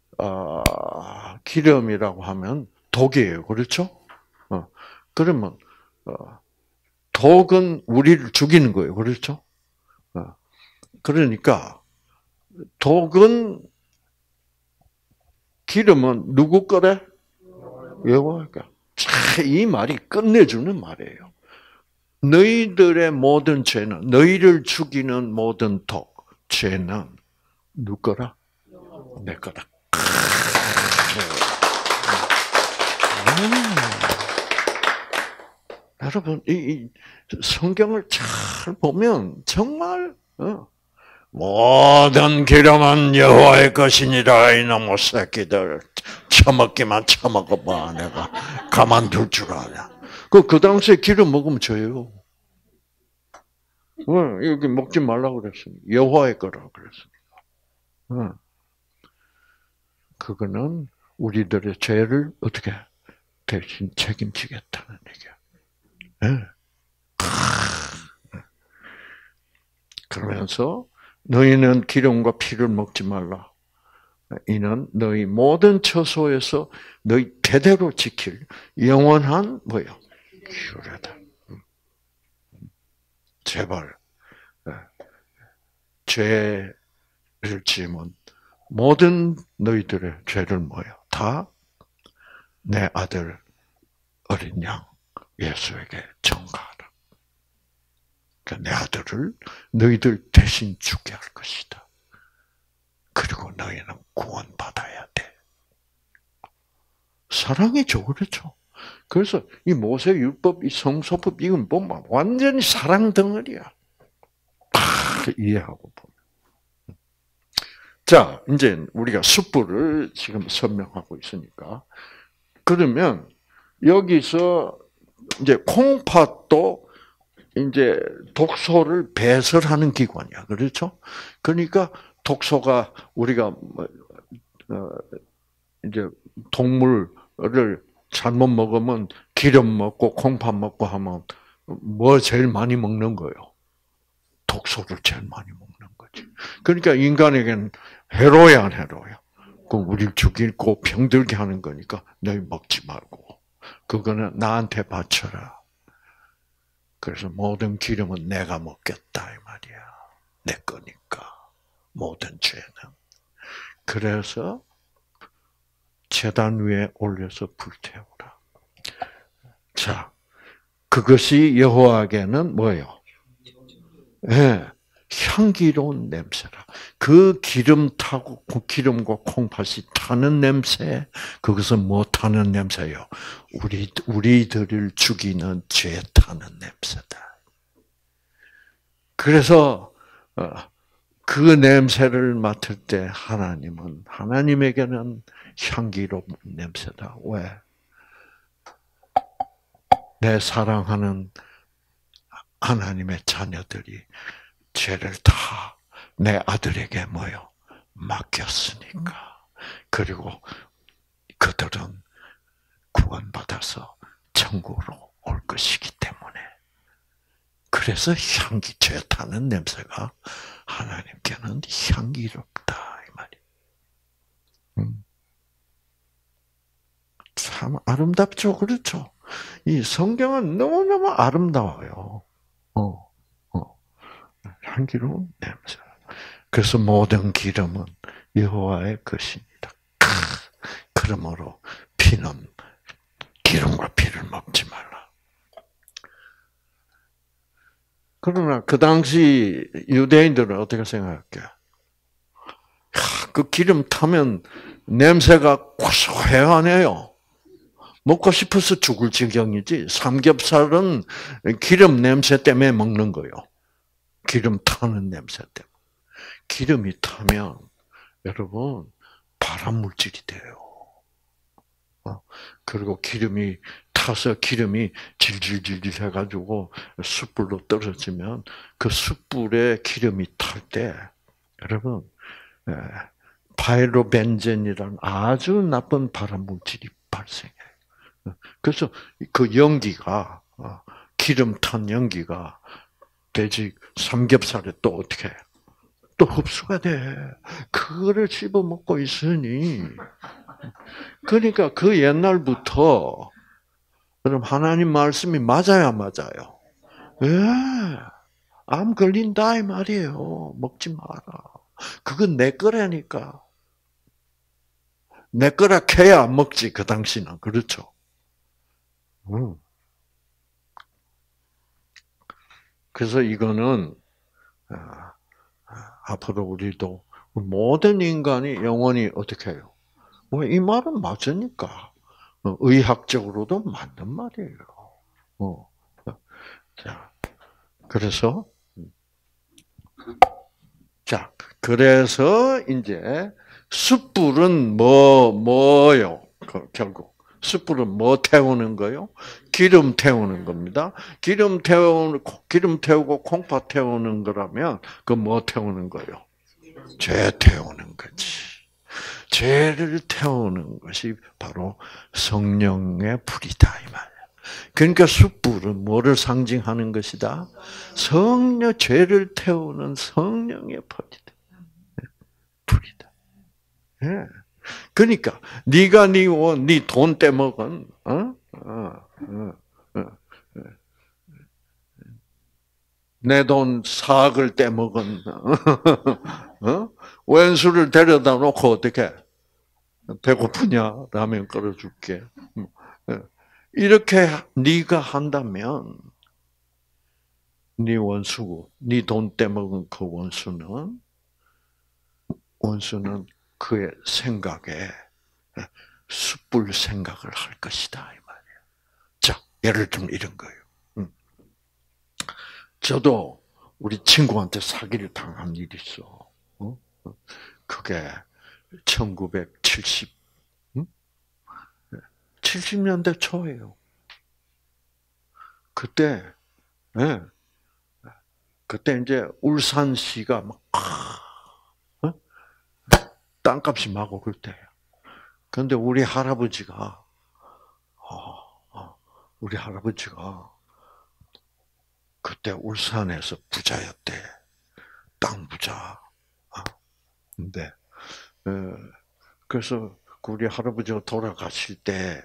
기름이라고 하면 독이에요, 그렇죠? 그러면 독은 우리를 죽이는 거예요, 그렇죠? 그러니까 독은 기름은 누구 거래? 여호와가. 이 말이 끝내주는 말이에요. 너희들의 모든 죄는 너희를 죽이는 모든 독, 죄는 누구 거라? 내 거다. 여러분 이 성경을 잘 보면 정말 모든 기름은 여호와의 것이니라. 이놈의 새끼들 처먹기만 처먹어봐. 내가 가만둘 줄 아냐. 그 당시에 기름 먹으면 져요. 여기 먹지 말라고 그랬습니다. 여호와의 거라고 그랬습니다. 그거는 우리들의 죄를 어떻게 대신 책임지겠다는 얘기야. 네. 그러면서 너희는 기름과 피를 먹지 말라. 이는 너희 모든 처소에서 너희 대대로 지킬 영원한 뭐요? 규례다. 제발 죄를 지으면 모든 너희들의 죄를 뭐요? 다 내 아들 어린 양 예수에게 전가하라. 내 아들을 너희들 대신 죽게 할 것이다. 그리고 너희는 구원받아야 돼. 사랑이죠, 그렇죠? 그래서 이 모세율법, 이 성소법 이건 뭐 완전히 사랑 덩어리야. 이해하고 보면. 자, 이제 우리가 숯불을 지금 설명하고 있으니까 그러면 여기서 이제 콩팥도 이제 독소를 배설하는 기관이야, 그렇죠? 그러니까 독소가 우리가 이제 동물을 잘못 먹으면 기름 먹고 콩팥 먹고 하면 뭐 제일 많이 먹는 거예요? 독소를 제일 많이 먹는 거지. 그러니까 인간에게는 해로야, 안 해로야. 그 우리를 죽이고 병들게 하는 거니까 너희 먹지 말고 그거는 나한테 바쳐라. 그래서 모든 기름은 내가 먹겠다 이 말이야. 내 거니까 모든 죄는. 그래서 제단 위에 올려서 불태우라. 자, 그것이 여호와에게는 뭐예요? 네, 향기로운 냄새라. 그 기름 타고 기름과 콩팥이 타는 냄새, 그것은 뭐 타는 냄새요? 우리들을 죽이는 죄 타는 냄새다. 그래서 그 냄새를 맡을 때 하나님에게는 향기로운 냄새다. 왜? 내 사랑하는 하나님의 자녀들이 죄를 다 내 아들에게 뭐요? 맡겼으니까. 그리고 그들은 구원받아서 천국으로 올 것이기 때문에. 그래서 죄 타는 냄새가 하나님께는 향기롭다 이 말이에요. 참 아름답죠, 그렇죠? 이 성경은 너무너무 아름다워요. 향기로운 냄새. 그래서 모든 기름은 여호와의 것입니다. 그러므로 기름과 피를 먹지 말라. 그러나 그 당시 유대인들은 어떻게 생각할게? 그 기름 타면 냄새가 고소해요, 안 해요? 먹고 싶어서 죽을 지경이지. 삼겹살은 기름 냄새 때문에 먹는 거예요. 기름 타는 냄새 때문에. 기름이 타면 여러분 발암 물질이 돼요. 그리고 기름이 타서 기름이 질질질질 해가지고 숯불로 떨어지면 그 숯불에 기름이 탈 때, 여러분, 파이로벤젠이라는 아주 나쁜 발암 물질이 발생해요. 그래서 그 연기가 기름 탄 연기가 돼지 삼겹살에 또 어떻게 해? 또 흡수가 돼. 그거를 씹어 먹고 있으니 그러니까 그 옛날부터 그럼 하나님 말씀이 맞아야 맞아요. 예, 암 걸린다 이 말이에요. 먹지 마라. 그건 내 거라니까. 내 거라 캐야 안 먹지 그 당시는 그렇죠. 그래서 이거는 앞으로 우리도 모든 인간이 영원히 어떻게 해요? 뭐 이 말은 맞으니까 의학적으로도 맞는 말이에요. 자, 그래서 자, 그래서 이제 숯불은 뭐요? 결국 숯불은 뭐 태우는 거요? 기름 태우는 겁니다. 기름 태우고 콩팥 태우는 거라면 그 뭐 태우는 거요? 죄 태우는 거지. 죄를 태우는 것이 바로 성령의 불이다 이 말이야. 그러니까 숯불은 뭐를 상징하는 것이다? 죄를 태우는 성령의 불이다. 예. 그러니까 네가 네 돈 떼먹은 내 돈 4억을 떼먹은 왼수를 데려다 놓고 어떻게 배고프냐? 라면 끓여줄게. 이렇게 네가 한다면 네 원수고 네 돈 떼먹은 그 원수는 그의 생각에 숯불 생각을 할 것이다 이 말이에요. 자, 예를 들면 이런 거예요. 저도 우리 친구한테 사기를 당한 일이 있어. 그게 70년대 초예요. 그때, 예. 그때 이제 울산시가 막, 땅값이 막 오를 때예요. 그런데 우리 할아버지가 그때 울산에서 부자였대. 땅 부자. 근데, 그래서 우리 할아버지가 돌아가실 때,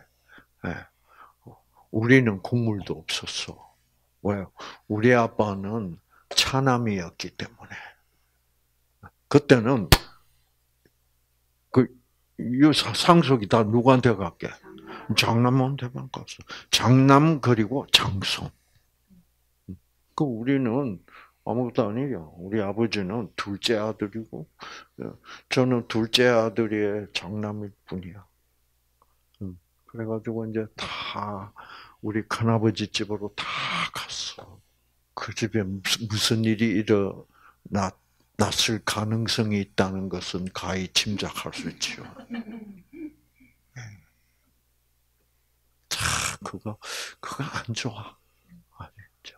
우리는 국물도 없었어. 왜? 우리 아빠는 차남이었기 때문에. 그때는 이 상속이 다 누구한테 갈게? 장남한테만 갔어. 장남 그리고 장손. 우리는 아무것도 아니에요. 우리 아버지는 둘째 아들이고, 저는 둘째 아들의 장남일 뿐이야. 그래가지고 이제 다 우리 큰아버지 집으로 다 갔어. 그 집에 무슨 일이 일어났을 가능성이 있다는 것은 가히 짐작할 수 있지요. 그거 안 좋아. 아니죠.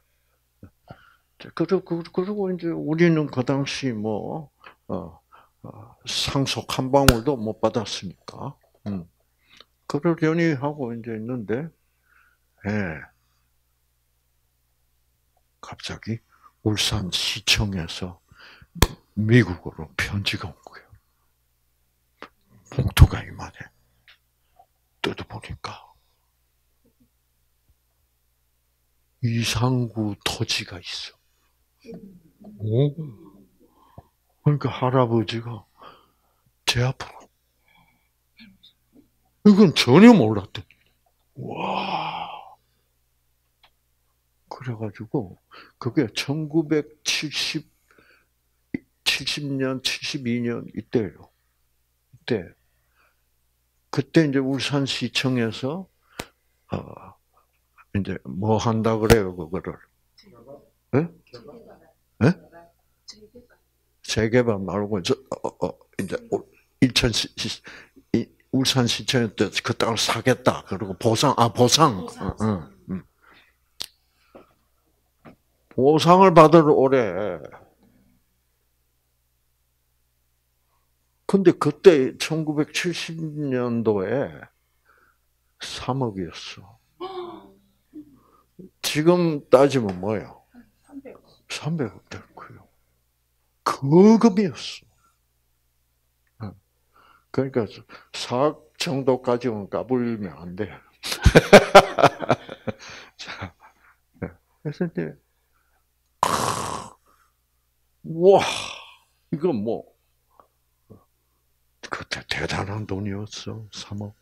그리고 이제 우리는 그 당시 상속 한 방울도 못 받았으니까. 그러려니 하고 이제 있는데, 갑자기 울산시청에서 미국으로 편지가 온 거예요. 봉투가 이만해. 뜯어보니까 이상구 토지가 있어. 그러니까 할아버지가 제 앞으로. 이건 전혀 몰랐대. 와. 그래가지고 그게 1970년, 72년 이때예요. 그때 이제 울산시청에서 이제 뭐 한다 그래요, 그거를. 네? 네? 재개발 말고 이제 2000 울산시청에 때 그 땅을 사겠다. 그리고 보상. 보상을 받으러 오래. 근데 그때 1970년도에 3억이었어. 지금 따지면 뭐예요? 300억 될 거예요. 그 금이었어. 그러니까 4억 정도까지는 까불면 안 돼. 자, 그래서 이제 와, 이거 뭐 그때 대단한 돈이었어. 3억.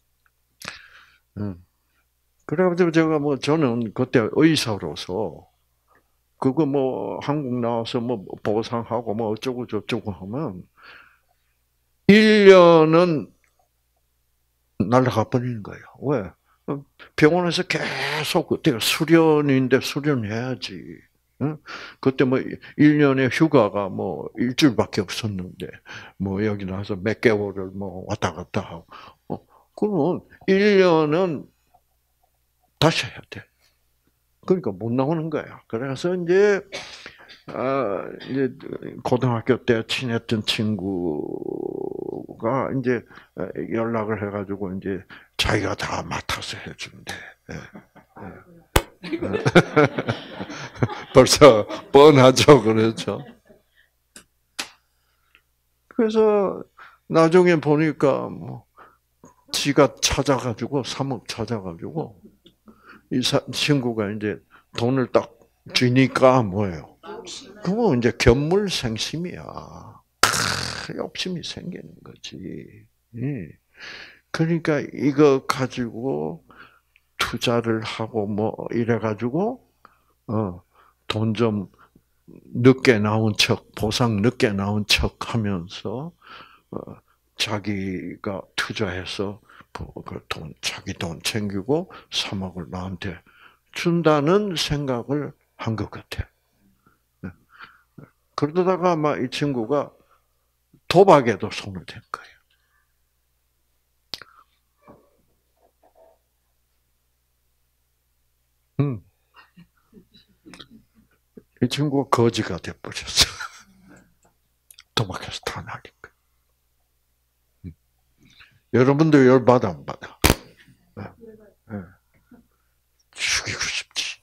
그래가지고 제가 뭐 저는 그때 의사로서 그거 뭐 한국 나와서 뭐 보상하고 뭐 어쩌고 저쩌고 하면 1년은 날아가 버리는 거예요. 왜? 병원에서 계속 그때가 수련인데 수련해야지. 응? 그때 뭐 1년에 휴가가 뭐 일주일밖에 없었는데 뭐 여기 나와서 몇 개월을 뭐 왔다 갔다 하고 그러면 1년은 다시 해야 돼. 그러니까 못 나오는 거야. 그래서 이제 고등학교 때 친했던 친구가 이제 연락을 해가지고 이제 자기가 다 맡아서 해준대. 벌써 뻔하죠, 그렇죠. 그래서 나중에 보니까 뭐 지가 찾아가지고 3억 찾아가지고 이 친구가 이제 돈을 딱 쥐니까 뭐예요? 그거 이제 견물생심이야. 욕심이 생기는 거지. 그러니까 이거 가지고 투자를 하고 뭐 이래가지고 돈 좀 늦게 나온 척, 보상 늦게 나온 척 하면서 자기가 투자해서 그 돈, 자기 돈 챙기고 3억을 나한테 준다는 생각을 한 것 같아. 그러다가 아마 이 친구가 도박에도 손을 댄 거예요. 이 친구가 거지가 돼버렸어. 도박해서 다 나니까. 여러분도 열받아 안 받아? 죽이고 싶지.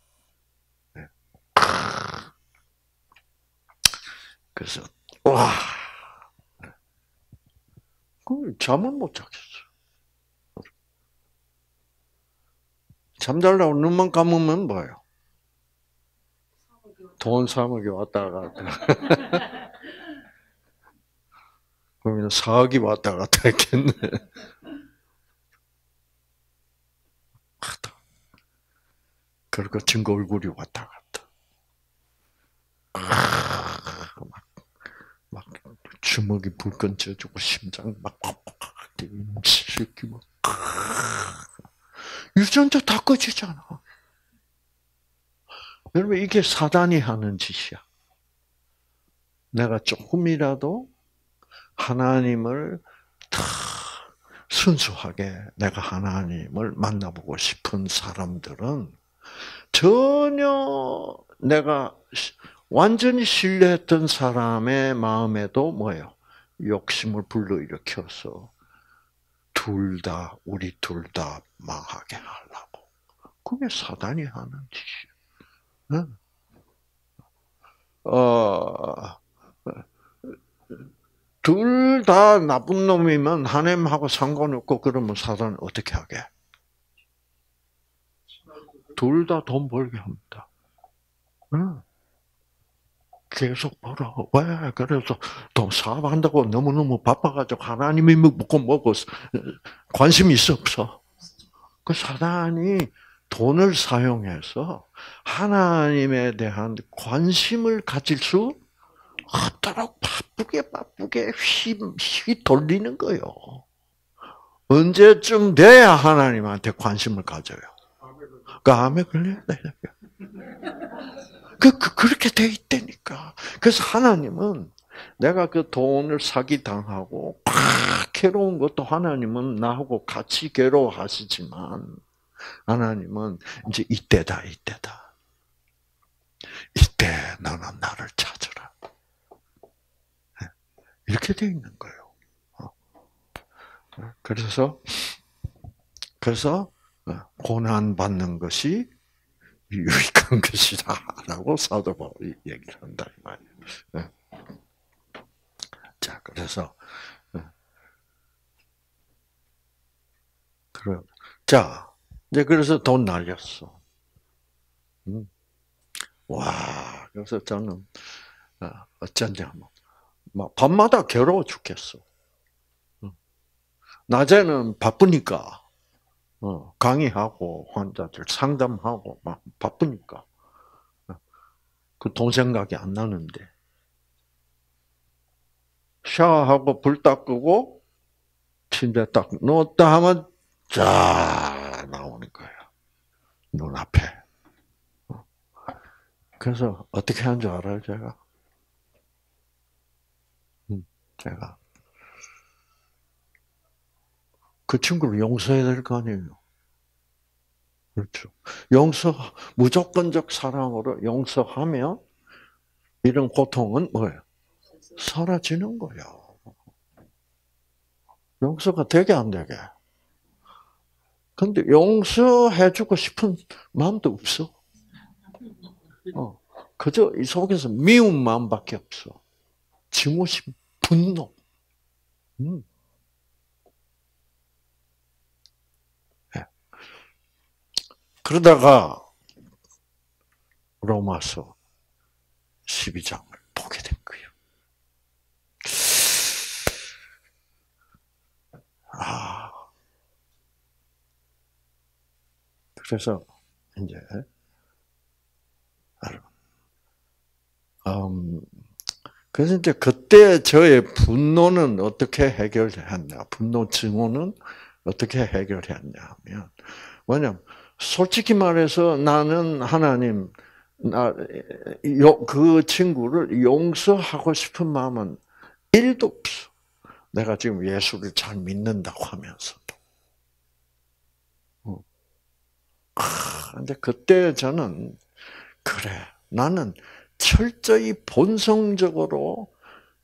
그래서 와, 그 잠을 못 자겠어. 잠자려고 눈만 감으면 뭐예요? 돈 3억이 왔다 갔다. 그러면 4억이 왔다 갔다 했겠네. 그리고 친구 얼굴이 왔다 갔다. 막 주먹이 불끈 쪄주고 심장 막 새끼 막 유전자 다 꺼지잖아. 여러분 이게 사단이 하는 짓이야. 내가 조금이라도 하나님을 다 순수하게 내가 하나님을 만나보고 싶은 사람들은 전혀 내가 완전히 신뢰했던 사람의 마음에도 뭐예요? 욕심을 불러일으켜서 우리 둘 다 망하게 하려고. 그게 사단이 하는 짓이에요. 둘 다 나쁜 놈이면 하나님하고 상관없고 그러면 사단은 어떻게 하게? 둘 다 돈 벌게 합니다. 계속 벌어. 왜? 그래서 돈 사업한다고 너무너무 바빠가지고 하나님이 먹고 뭐고 관심이 있어 없어? 그 사단이 돈을 사용해서 하나님에 대한 관심을 가질 수 없도록 바쁘게 휘 돌리는 거예요. 언제쯤 돼야 하나님한테 관심을 가져요? 암에 걸려야 돼요. 그렇게 돼 있다니까. 그래서 하나님은 내가 그 돈을 사기당하고 괴로운 것도 하나님은 나하고 같이 괴로워하시지만 하나님은 이제 이때다. 이때 너는 나를 찾으라. 이렇게 되어 있는 거예요. 그래서 고난 받는 것이 유익한 것이다라고 사도 바울이 얘기를 한다 이 말이에요. 자, 그래서 자, 이제 그래서 돈 날렸어. 와, 그래서 저는 어쩐냐면 막 밤마다 괴로워 죽겠어. 낮에는 바쁘니까 강의하고 환자들 상담하고 막 바쁘니까 그 돈 생각이 안 나는데 샤워하고 불 딱 끄고 침대 딱 누웠다 하면 쫙 나오는 거예요. 눈앞에. 그래서 어떻게 하는 줄 알아요, 제가? 제가 그 친구를 용서해야 될 거 아니에요. 그렇죠. 무조건적 사랑으로 용서하면 이런 고통은 뭐예요? 사라지는 거야. 용서가 되게 안 되게. 근데 용서해주고 싶은 마음도 없어. 그저 이 속에서 미운 마음밖에 없어. 증오심, 분노. 네. 그러다가 로마서 12장을 보게 된 거예요. 그래서 이제 그래서 이제 그때 저의 분노는 어떻게 해결했냐? 분노 증오는 어떻게 해결했냐 하면 뭐냐면 솔직히 말해서 나는 하나님 그 친구를 용서하고 싶은 마음은 1도 없어. 내가 지금 예수를 잘 믿는다고 하면서도. 근데 그때 저는 그래 나는 철저히 본성적으로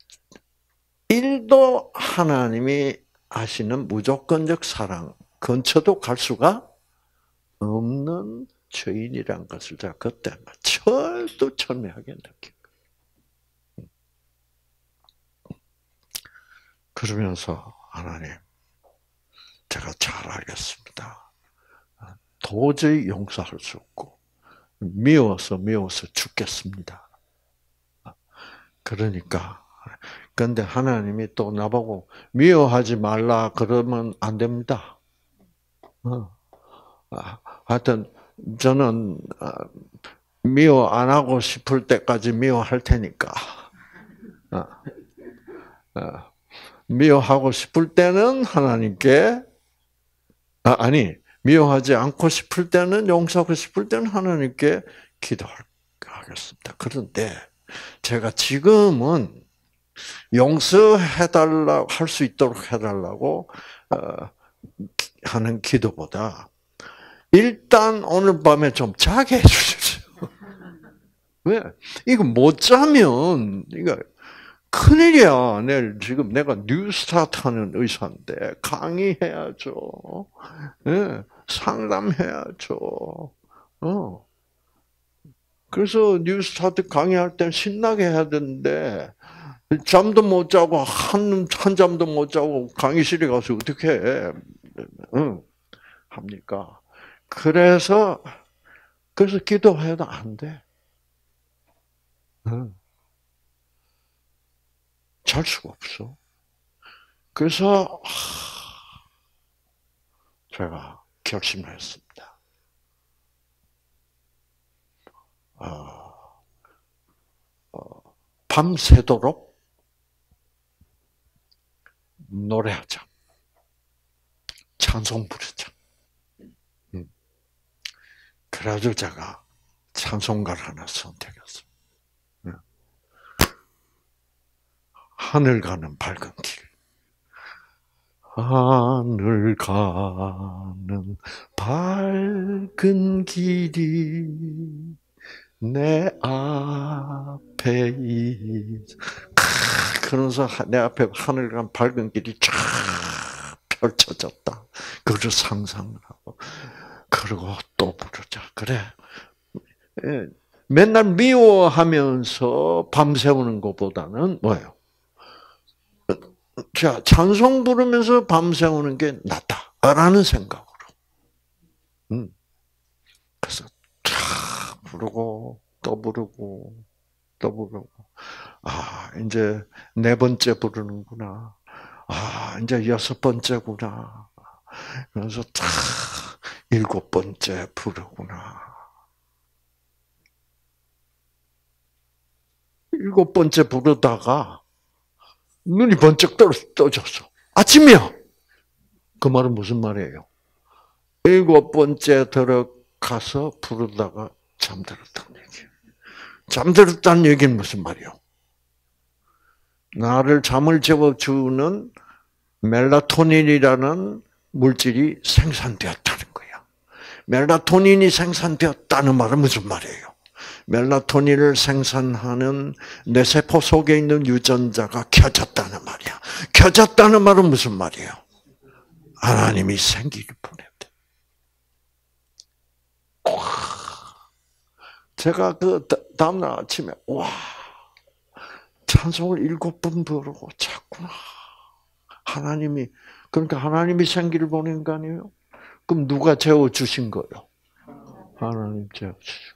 1도 하나님이 하시는 무조건적 사랑 근처도 갈 수가 없는 죄인이란 것을 제가 그때 철두철미하게 느낀 거예요. 그러면서 하나님, 제가 잘 알겠습니다. 도저히 용서할 수 없고 미워서 죽겠습니다. 그러니까 근데 하나님이 또 나보고 미워하지 말라 그러면 안 됩니다. 하여튼 저는 미워 안 하고 싶을 때까지 미워할 테니까. 미워하고 싶을 때는 하나님께 미워하지 않고 싶을 때는 용서하고 싶을 때는 하나님께 기도하겠습니다. 그런데 제가 지금은 용서해달라고 할 수 있도록 해달라고 하는 기도보다 일단 오늘 밤에 좀 자게 해주십시오. 왜? 이거 못 자면 이거 큰일이야. 내일 지금 내가 뉴스타트 하는 의사인데 강의해야죠. 네, 상담해야죠. 그래서 뉴스타트 강의할 땐 신나게 해야 되는데 잠도 못 자고 한 잠도 못 자고 강의실에 가서 어떻게 해? 합니까? 그래서 기도해도 안 돼. 잘 수가 없어. 그래서 제가 결심을 했습니다. 밤새도록 노래하자. 찬송 부르자. 그래가지고 제가 찬송가를 하나 선택했어요. 하늘 가는 밝은 길. 하늘 가는 밝은 길이 내 앞에 그러면서 내 앞에 하늘 가는 밝은 길이 쫙 펼쳐졌다. 그걸 상상을 하고, 그리고 또 부르자. 그래. 맨날 미워하면서 밤새우는 것보다는 뭐예요? 자, 찬송 부르면서 밤새우는 게 낫다라는 생각으로. 그래서 쫙 부르고 또 부르고 또 부르고. 아, 이제 네 번째 부르는구나. 아, 이제 여섯 번째구나. 그래서 탁 일곱 번째 부르구나. 일곱 번째 부르다가 눈이 번쩍 떠졌어. 아침이야. 그 말은 무슨 말이에요? 일곱 번째 들어가서 부르다가 잠들었다는 얘기예요. 잠들었다는 얘기는 무슨 말이에요? 나를 잠을 재워주는 멜라토닌이라는 물질이 생산되었다는 거야. 멜라토닌이 생산되었다는 말은 무슨 말이에요? 멜라토닌을 생산하는 뇌세포 속에 있는 유전자가 켜졌다는 말이야. 켜졌다는 말은 무슨 말이에요? 하나님이 생기를 보냈대. 제가 그 다음날 아침에 와 찬송을 7번 부르고 잤구나. 하나님이 그러니까 하나님이 생기를 보낸 거 아니에요? 그럼 누가 재워 주신 거예요? 하나님 재워 주신.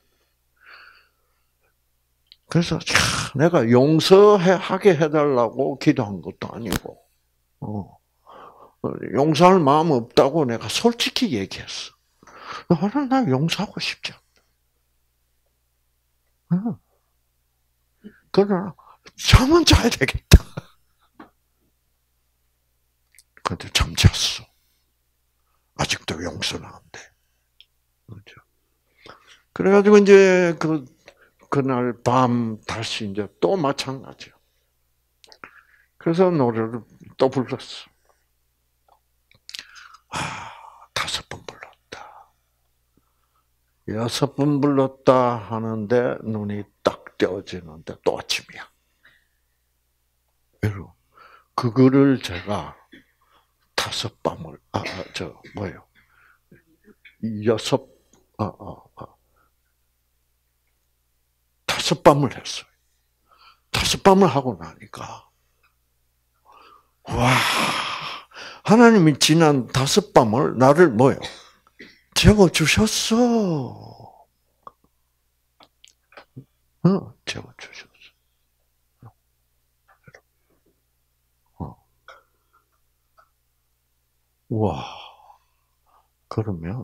그래서 내가 용서하게 해달라고 기도한 것도 아니고, 용서할 마음 없다고 내가 솔직히 얘기했어. 하나님 나 용서하고 싶지 않다. 그러나 잠은 자야 되겠다. 근데 잠잤어. 아직도 용서는 안 돼. 그렇죠? 그래가지고 이제 그날 밤 다시 이제 또 마찬가지요. 그래서 노래를 또 불렀어. 5번 불렀다. 6번 불렀다 하는데 눈이 딱 떼어지는데 또 아침이야. 여러분, 그거를 제가 5밤을, 뭐예요? 5밤을 했어요. 5밤을 하고 나니까, 와, 하나님이 지난 5밤을 나를 뭐예요? 재워주셨어. 재워주셨어. 와, 그러면,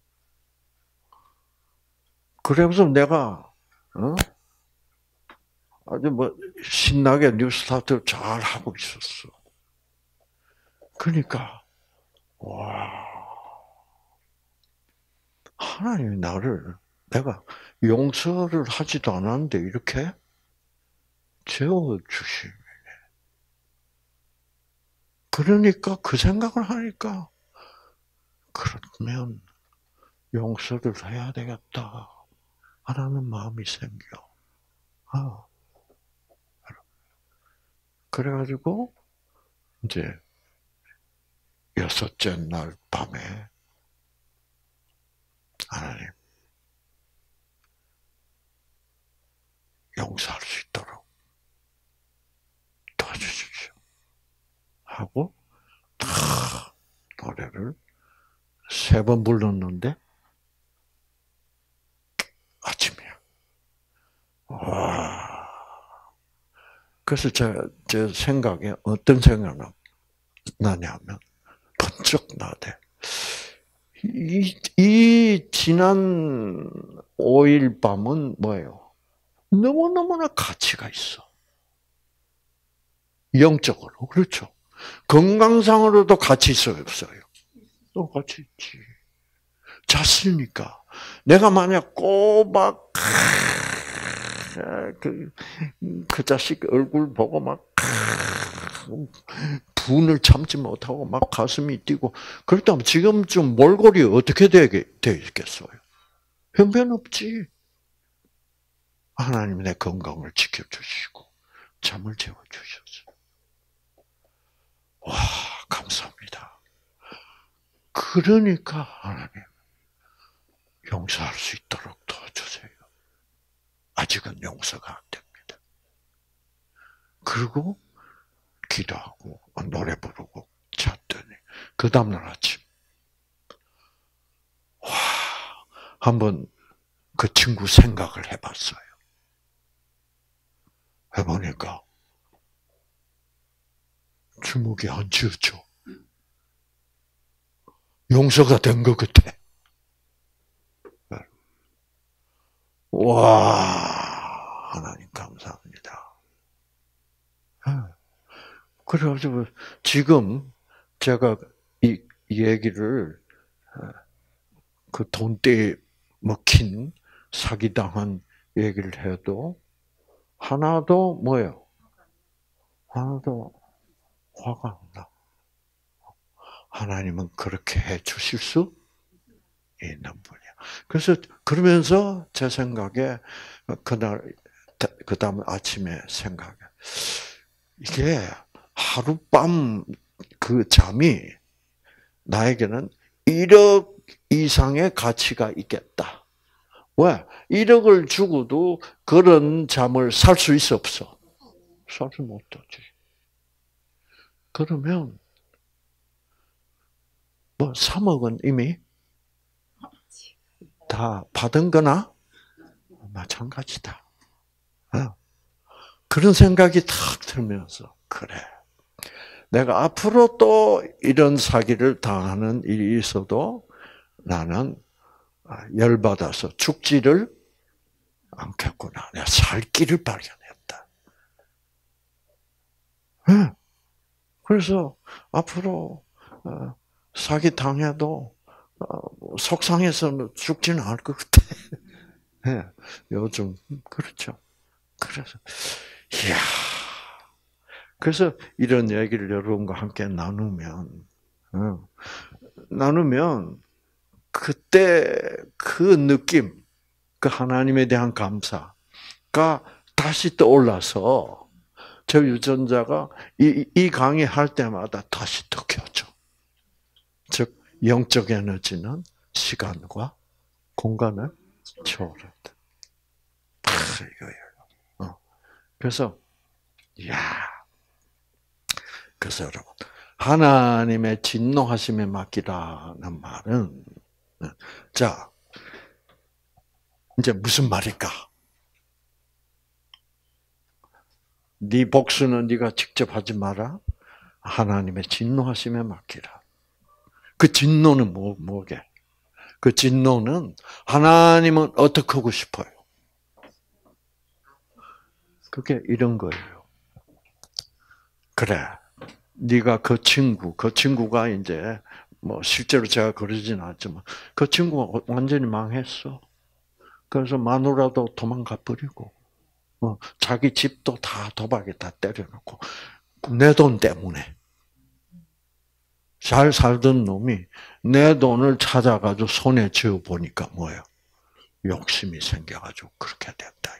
그래서 내가, 아주 신나게 뉴스타트를 잘 하고 있었어. 그러니까, 와, 하나님이 나를, 내가 용서를 하지도 않았는데 이렇게 재워주시네. 그러니까 그 생각을 하니까, 그러면 용서를 해야 되겠다. 하라는 마음이 생겨. 그래가지고, 이제, 6째 날 밤에, 하나님, 용서할 수 있도록 도와주십시오. 하고, 노래를 3번 불렀는데, 아침이야. 와. 그래서 제 생각에 어떤 생각이 나냐면, 번쩍 나대. 이 지난 5일 밤은 뭐예요? 너무너무나 가치가 있어. 영적으로. 그렇죠. 건강상으로도 가치 있어요, 없어요? 또 가치 있지. 잤으니까. 내가 만약 꼬박, 그 자식 얼굴 보고 막, 분을 참지 못하고 막 가슴이 뛰고 그렇다면 지금쯤 몰골이 어떻게 되겠어요? 형편없지. 하나님 내 건강을 지켜주시고 잠을 재워주셨어요. 와, 감사합니다. 그러니까 하나님 용서할 수 있도록 도와주세요. 아직은 용서가 안 됩니다. 그리고 기도하고 노래 부르고 잤더니 그 다음날 아침 와, 한번 그 친구 생각을 해봤어요. 해보니까 주먹이 안 쥐었죠. 용서가 된 것 같아. 와, 하나님 감사합니다. 그래가지고 지금 제가 이 얘기를 그 돈대에 먹힌 사기당한 얘기를 해도 하나도 뭐예요? 하나도 화가 안 나. 하나님은 그렇게 해 주실 수 있는 분이야. 그래서 그러면서 제 생각에 그날 그 다음 아침에 생각에 이게 하룻밤 그 잠이 나에게는 1억 이상의 가치가 있겠다. 왜? 1억을 주고도 그런 잠을 살 수 있어 없어? 살지 못하지. 그러면 뭐 3억은 이미 다 받은 거나 마찬가지다. 그런 생각이 탁 들면서 그래. 내가 앞으로 또 이런 사기를 당하는 일이 있어도 나는 열받아서 죽지를 않겠구나. 내가 살 길을 발견했다. 그래서 앞으로 사기 당해도 속상해서는 죽지는 않을 것 같아. 요즘 그렇죠. 그래서 이야. 그래서 이런 얘기를 여러분과 함께 나누면 그때 그 느낌, 그 하나님에 대한 감사가 다시 떠올라서 저 유전자가 이 강의 할 때마다 다시 느껴져. 즉 영적 에너지는 시간과 공간을 초월한다. 이거예요. 그래서 그래서 여러분 하나님의 진노하심에 맡기라는 말은 자 이제 무슨 말일까? 네 복수는 네가 직접 하지 마라. 하나님의 진노하심에 맡기라. 그 진노는 뭐게? 그 진노는 하나님은 어떻게 하고 싶어요? 그게 이런 거예요. 그래. 네가 그 친구가 이제 뭐 실제로 제가 그러진 않지만 그 친구가 완전히 망했어. 그래서 마누라도 도망가 버리고 자기 집도 다 도박에다 때려놓고 내 돈 때문에 잘 살던 놈이 내 돈을 찾아가지고 손에 쥐어 보니까 뭐예요? 욕심이 생겨가지고 그렇게 됐다.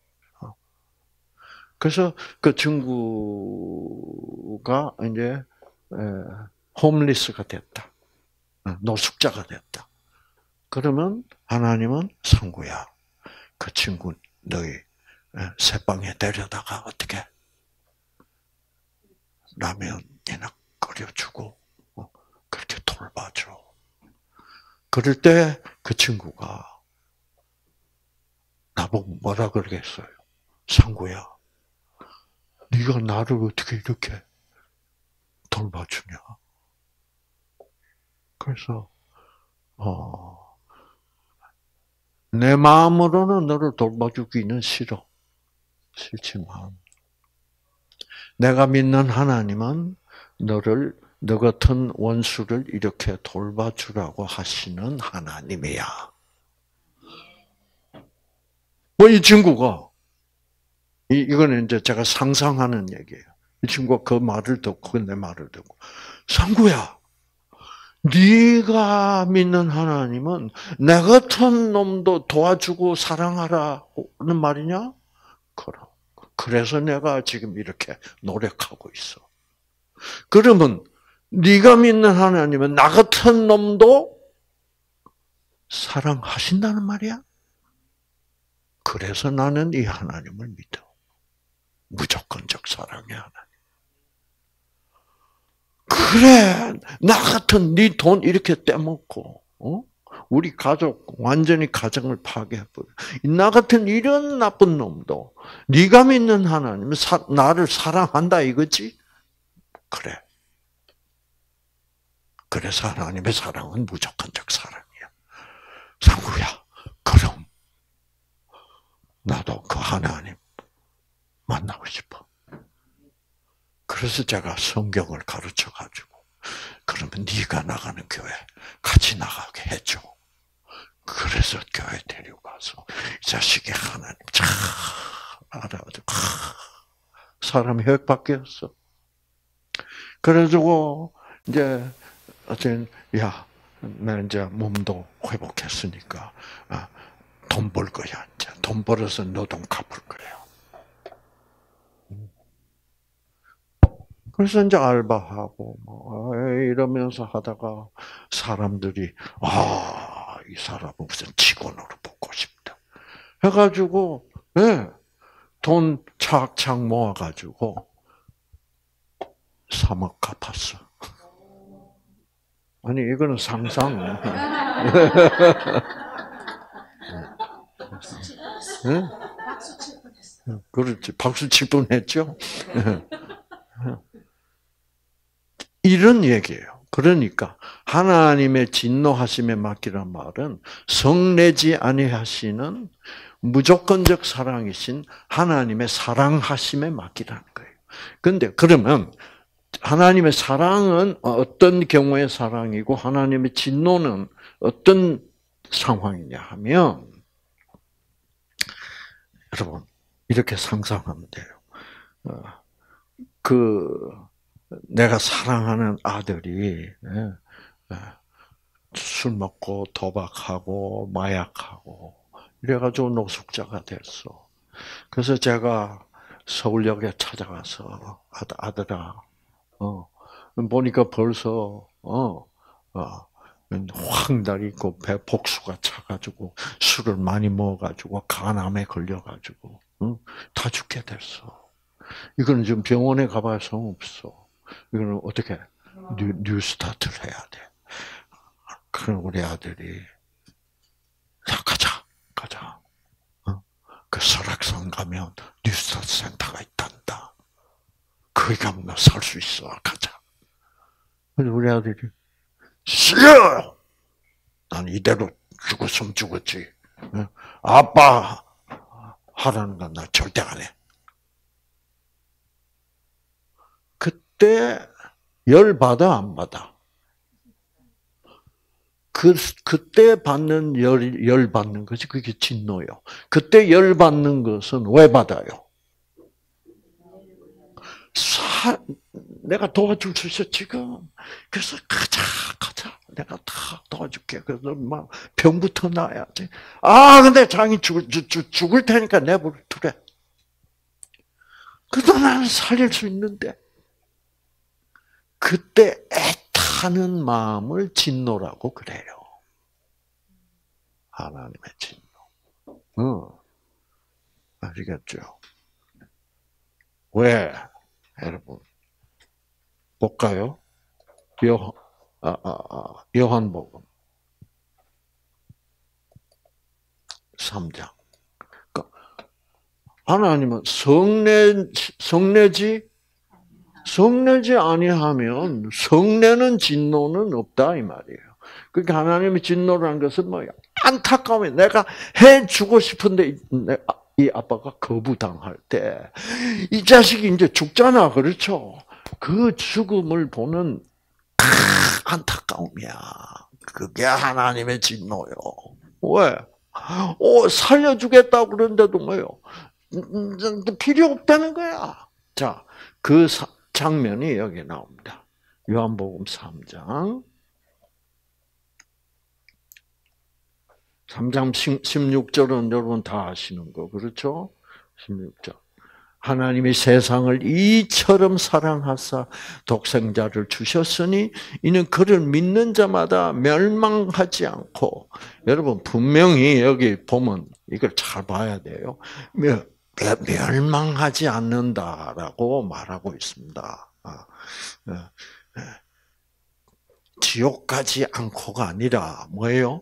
그래서 그 친구가 이제 홈리스가 됐다. 노숙자가 됐다. 그러면 하나님은 상구야. 그 친구 너희 새방에 데려다가 어떻게 라면이나 끓여주고 그렇게 돌봐줘. 그럴 때 그 친구가 나보고 뭐라 그러겠어요? 상구야, 네가 나를 어떻게 이렇게 돌봐주냐? 그래서 내 마음으로는 너를 돌봐주기는 싫지만 내가 믿는 하나님은 너 같은 원수를 이렇게 돌봐주라고 하시는 하나님이야. 뭐 이 친구가 이거는 이제 제가 상상하는 얘기예요. 이 친구가 그 말을 듣고 내 말을 듣고 상구야, 네가 믿는 하나님은 내 같은 놈도 도와주고 사랑하라는 말이냐? 그럼. 그래서 내가 지금 이렇게 노력하고 있어. 그러면 네가 믿는 하나님은 나 같은 놈도 사랑하신다는 말이야? 그래서 나는 이 하나님을 믿어. 무조건적 사랑의 하나님. 그래, 나 같은 네 돈 이렇게 떼먹고, 우리 가족 완전히 가정을 파괴해버려. 나 같은 이런 나쁜 놈도 네가 믿는 하나님은 나를 사랑한다 이거지? 그래. 그래서 하나님의 사랑은 무조건적 사랑이야. 상구야, 그럼 나도 그 하나님 만나고 싶어. 그래서 제가 성경을 가르쳐가지고 그러면 네가 나가는 교회 같이 나가게 해줘. 그래서 교회 데려가서 이 자식이 하나님 잘 알아가지고 사람이 획 바뀌었어. 그래가지고 이제 어쨌든 나 이제 몸도 회복했으니까 돈 벌 거야. 이제 돈 벌어서 노동 갚을 거예요. 그래서 이제 알바하고 뭐 이러면서 하다가 사람들이 이 사람은 무슨 직원으로 보고 싶다. 해가지고 돈 착착 모아가지고 3억 갚았어. 아니 이거는 상상. 그렇지. 박수 칠 뻔했죠. 이런 얘기예요. 그러니까 하나님의 진노하심에 맡기란 말은 성내지 아니하시는 무조건적 사랑이신 하나님의 사랑하심에 맡기라는 거예요. 그런데 그러면 하나님의 사랑은 어떤 경우의 사랑이고 하나님의 진노는 어떤 상황이냐 하면 여러분 이렇게 상상하면 돼요. 내가 사랑하는 아들이 술 먹고 도박하고 마약하고 이래가지고 노숙자가 됐어. 그래서 제가 서울역에 찾아가서 아들아, 보니까 벌써 황달이 있고 배 복수가 차가지고 술을 많이 먹어가지고 간암에 걸려가지고 다 죽게 됐어. 이거는 지금 병원에 가봐야 소용없어. 이거는 어떻게 뉴스타트를 해야 돼. 그럼 우리 아들이 가자. 그 설악산 가면 뉴스타트 센터가 있단다. 거기 가면 너 살 수 있어. 가자. 근데 우리 아들이 싫어. 난 이대로 죽었으면 죽었지. 아빠 하라는 건 나 절대 안 해. 그때 열 받아 안 받아? 그때 받는 열 받는 것이 그게 진노요. 그때 열 받는 것은 왜 받아요? 내가 도와줄 수 있어 지금. 그래서 가자. 내가 다 도와줄게. 그래서 막 병부터 나야지. 근데 장이 죽을 테니까 내버려 두래. 그래도 나는 살릴 수 있는데. 그때 애타는 마음을 진노라고 그래요. 하나님의 진노. 아시겠죠? 왜? 여러분, 볼까요? 요한복음 3장. 그러니까 하나님은 성내지 아니하면 성내는 진노는 없다 이 말이에요. 그러니까 하나님의 진노라는 것은 뭐야? 안타까움이 내가 해주고 싶은데 이 아빠가 거부당할 때 이 자식이 이제 죽잖아, 그렇죠? 그 죽음을 보는 안타까움이야. 그게 하나님의 진노요. 왜? 살려주겠다고 그러는데도 뭐요? 필요 없다는 거야. 자, 그 장면이 여기 나옵니다. 요한복음 3장. 3장 16절은 여러분 다 아시는 거, 그렇죠? 16절. 하나님이 세상을 이처럼 사랑하사 독생자를 주셨으니 이는 그를 믿는 자마다 멸망하지 않고, 여러분 분명히 여기 보면 이걸 잘 봐야 돼요. 멸망하지 않는다라고 말하고 있습니다. 지옥 가지 않고가 아니라 뭐예요?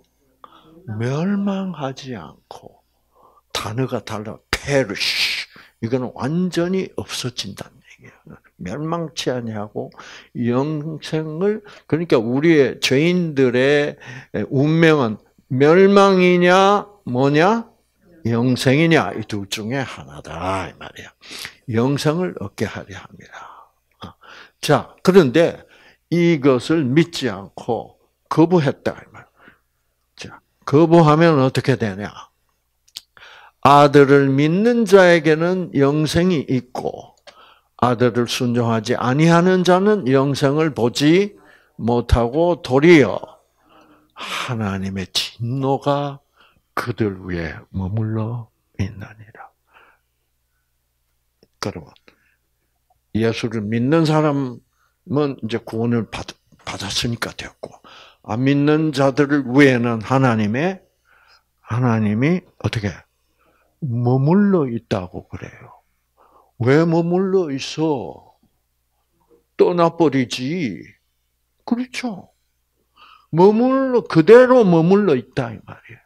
멸망하지 않고. 단어가 달라. perish. 이거는 완전히 없어진다는 얘기예요. 멸망치 아니하고 영생을, 그러니까 우리의 죄인들의 운명은 멸망이냐 뭐냐? 영생이냐, 이 둘 중에 하나다 이 말이야. 영생을 얻게 하려 합니다. 자, 그런데 이것을 믿지 않고 거부했다 이 말. 자, 거부하면 어떻게 되냐? 아들을 믿는 자에게는 영생이 있고 아들을 순종하지 아니하는 자는 영생을 보지 못하고 도리어 하나님의 진노가 그들 위에 머물러 있나니라. 그러면 예수를 믿는 사람은 이제 구원을 받았으니까 되었고, 안 믿는 자들을 위해는 하나님이 어떻게 머물러 있다고 그래요. 왜 머물러 있어? 떠나버리지. 그렇죠. 그대로 머물러 있다 이 말이에요.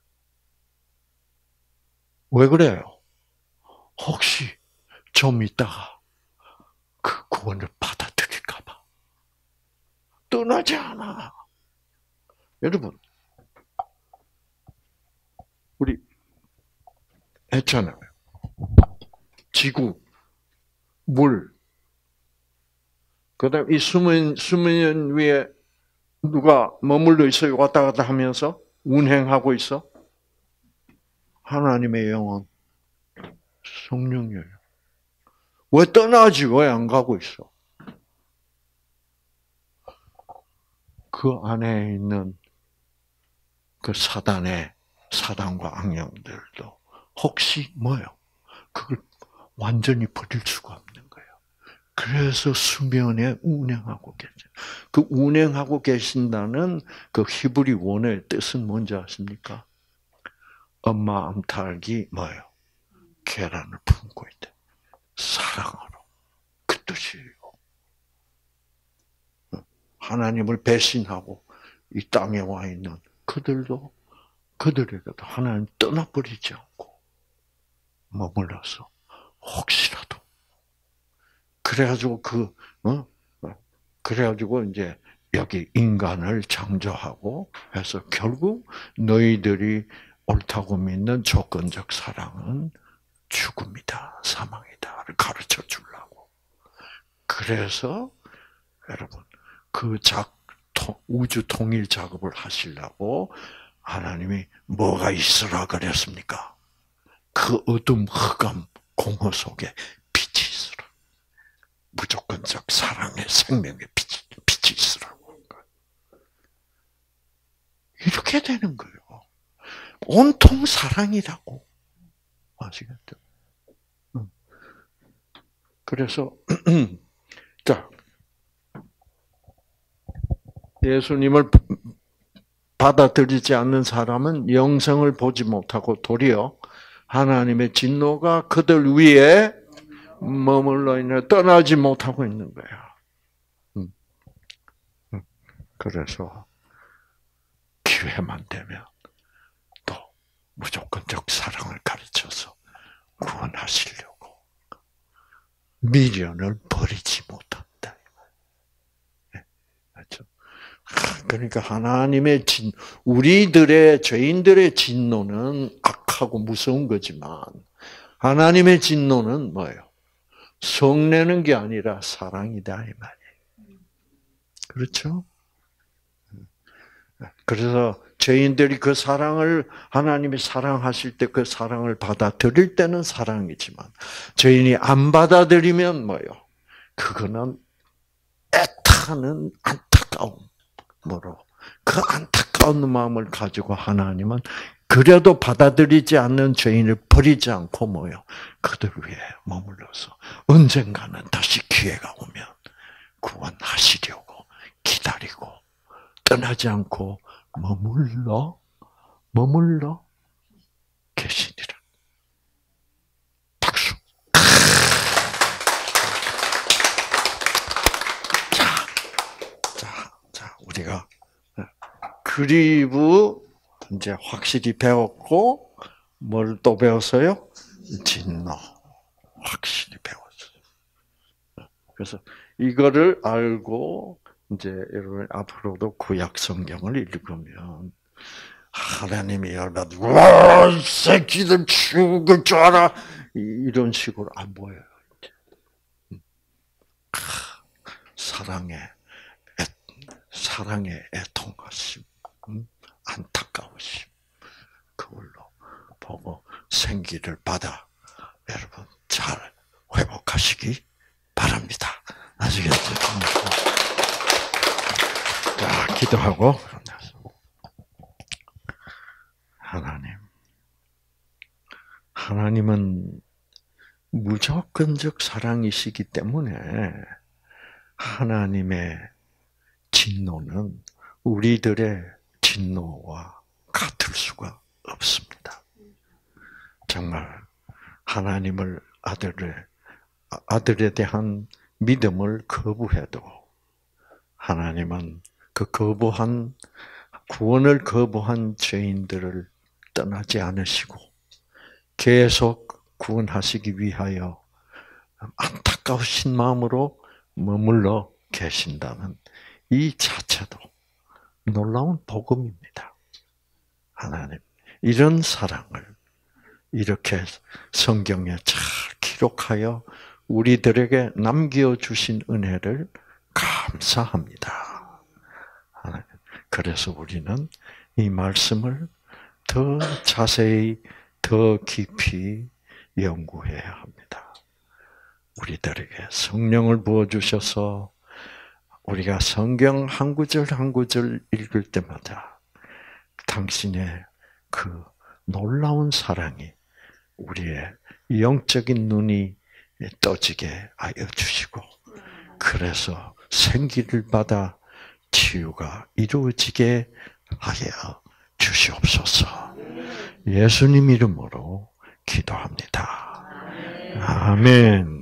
왜 그래요? 혹시 좀 있다가 그 구원을 받아들일까 봐. 떠나지 않아. 여러분, 우리 했잖아요. 지구, 물, 그다음 이 수면 위에 누가 머물러 있어요? 왔다 갔다 하면서 운행하고 있어? 하나님의 영혼, 성령이에요. 왜 떠나지? 왜 안 가고 있어? 그 안에 있는 그 사단과 악령들도 혹시 뭐요? 그걸 완전히 버릴 수가 없는 거예요. 그래서 수면에 운행하고 계세요. 그 운행하고 계신다는 그 히브리 원어의 뜻은 뭔지 아십니까? 엄마 암탉이 뭐예요? 계란을 품고 있다. 사랑으로. 그 뜻이에요. 하나님을 배신하고 이 땅에 와 있는 그들에게도 하나님 떠나버리지 않고 머물러서 혹시라도 그래가지고 이제 여기 인간을 창조하고 해서 결국 너희들이 옳다고 믿는 조건적 사랑은 죽음이다, 사망이다를 가르쳐 주려고. 그래서 여러분 그 우주 통일 작업을 하시려고 하나님이 뭐가 있으라 그랬습니까? 그 어둠, 흑암, 공허 속에 빛이 있으라. 무조건적 사랑의 생명의 빛이 있으라고 한 거예요. 이렇게 되는 거예요. 온통 사랑이라고. 아시겠죠? 그래서 자, 예수님을 받아들이지 않는 사람은 영생을 보지 못하고 도리어 하나님의 진노가 그들 위에 머물러 있는, 떠나지 못하고 있는 거야. 그래서 기회만 되면 또 무조건적 사랑을 가르쳐서 구원하시려고 미련을 버리지 못한다. 그렇죠? 그러니까 하나님의 우리들의 죄인들의 진노는 악하고 무서운 거지만 하나님의 진노는 뭐예요? 성내는 게 아니라 사랑이다 이 말이에요. 그렇죠? 그래서 죄인들이 그 사랑을 하나님이 사랑하실 때 그 사랑을 받아들일 때는 사랑이지만 죄인이 안 받아들이면 뭐예요? 그거는 애타는 안타까움으로 그 안타까운 마음을 가지고 하나님은 그래도 받아들이지 않는 죄인을 버리지 않고 뭐요? 그들 위해 머물러서 언젠가는 다시 기회가 오면 구원하시려고 기다리고 떠나지 않고 머물러 계시니라. 박수. 자, 우리가 그리브 이제 확실히 배웠고, 뭘 또 배웠어요? 진노. 확실히 배웠어요. 그래서 이거를 알고, 이제 여러분 앞으로도 구약 성경을 읽으면, 하나님이 열받고, 와, 이 새끼들 죽을 줄 알아! 이런 식으로 안 보여요, 이제. 사랑의 애통하심. 안타까우심, 그걸로 보고 생기를 받아 여러분 잘 회복하시기 바랍니다. 아시겠죠? 자, 기도하고 하나님은 무조건적 사랑이시기 때문에 하나님의 진노는 우리들의 진노와 같을 수가 없습니다. 정말 하나님을 아들에 대한 믿음을 거부해도 하나님은 그 구원을 거부한 죄인들을 떠나지 않으시고 계속 구원하시기 위하여 안타까우신 마음으로 머물러 계신다는 이 자체도 놀라운 복음입니다. 하나님, 이런 사랑을 이렇게 성경에 잘 기록하여 우리들에게 남겨주신 은혜를 감사합니다. 하나님, 그래서 우리는 이 말씀을 더 자세히, 더 깊이 연구해야 합니다. 우리들에게 성령을 부어주셔서 우리가 성경 한 구절 한 구절 읽을 때마다 당신의 그 놀라운 사랑이 우리의 영적인 눈이 떠지게 하여 주시고, 그래서 생기를 받아 치유가 이루어지게 하여 주시옵소서. 예수님 이름으로 기도합니다. 아멘.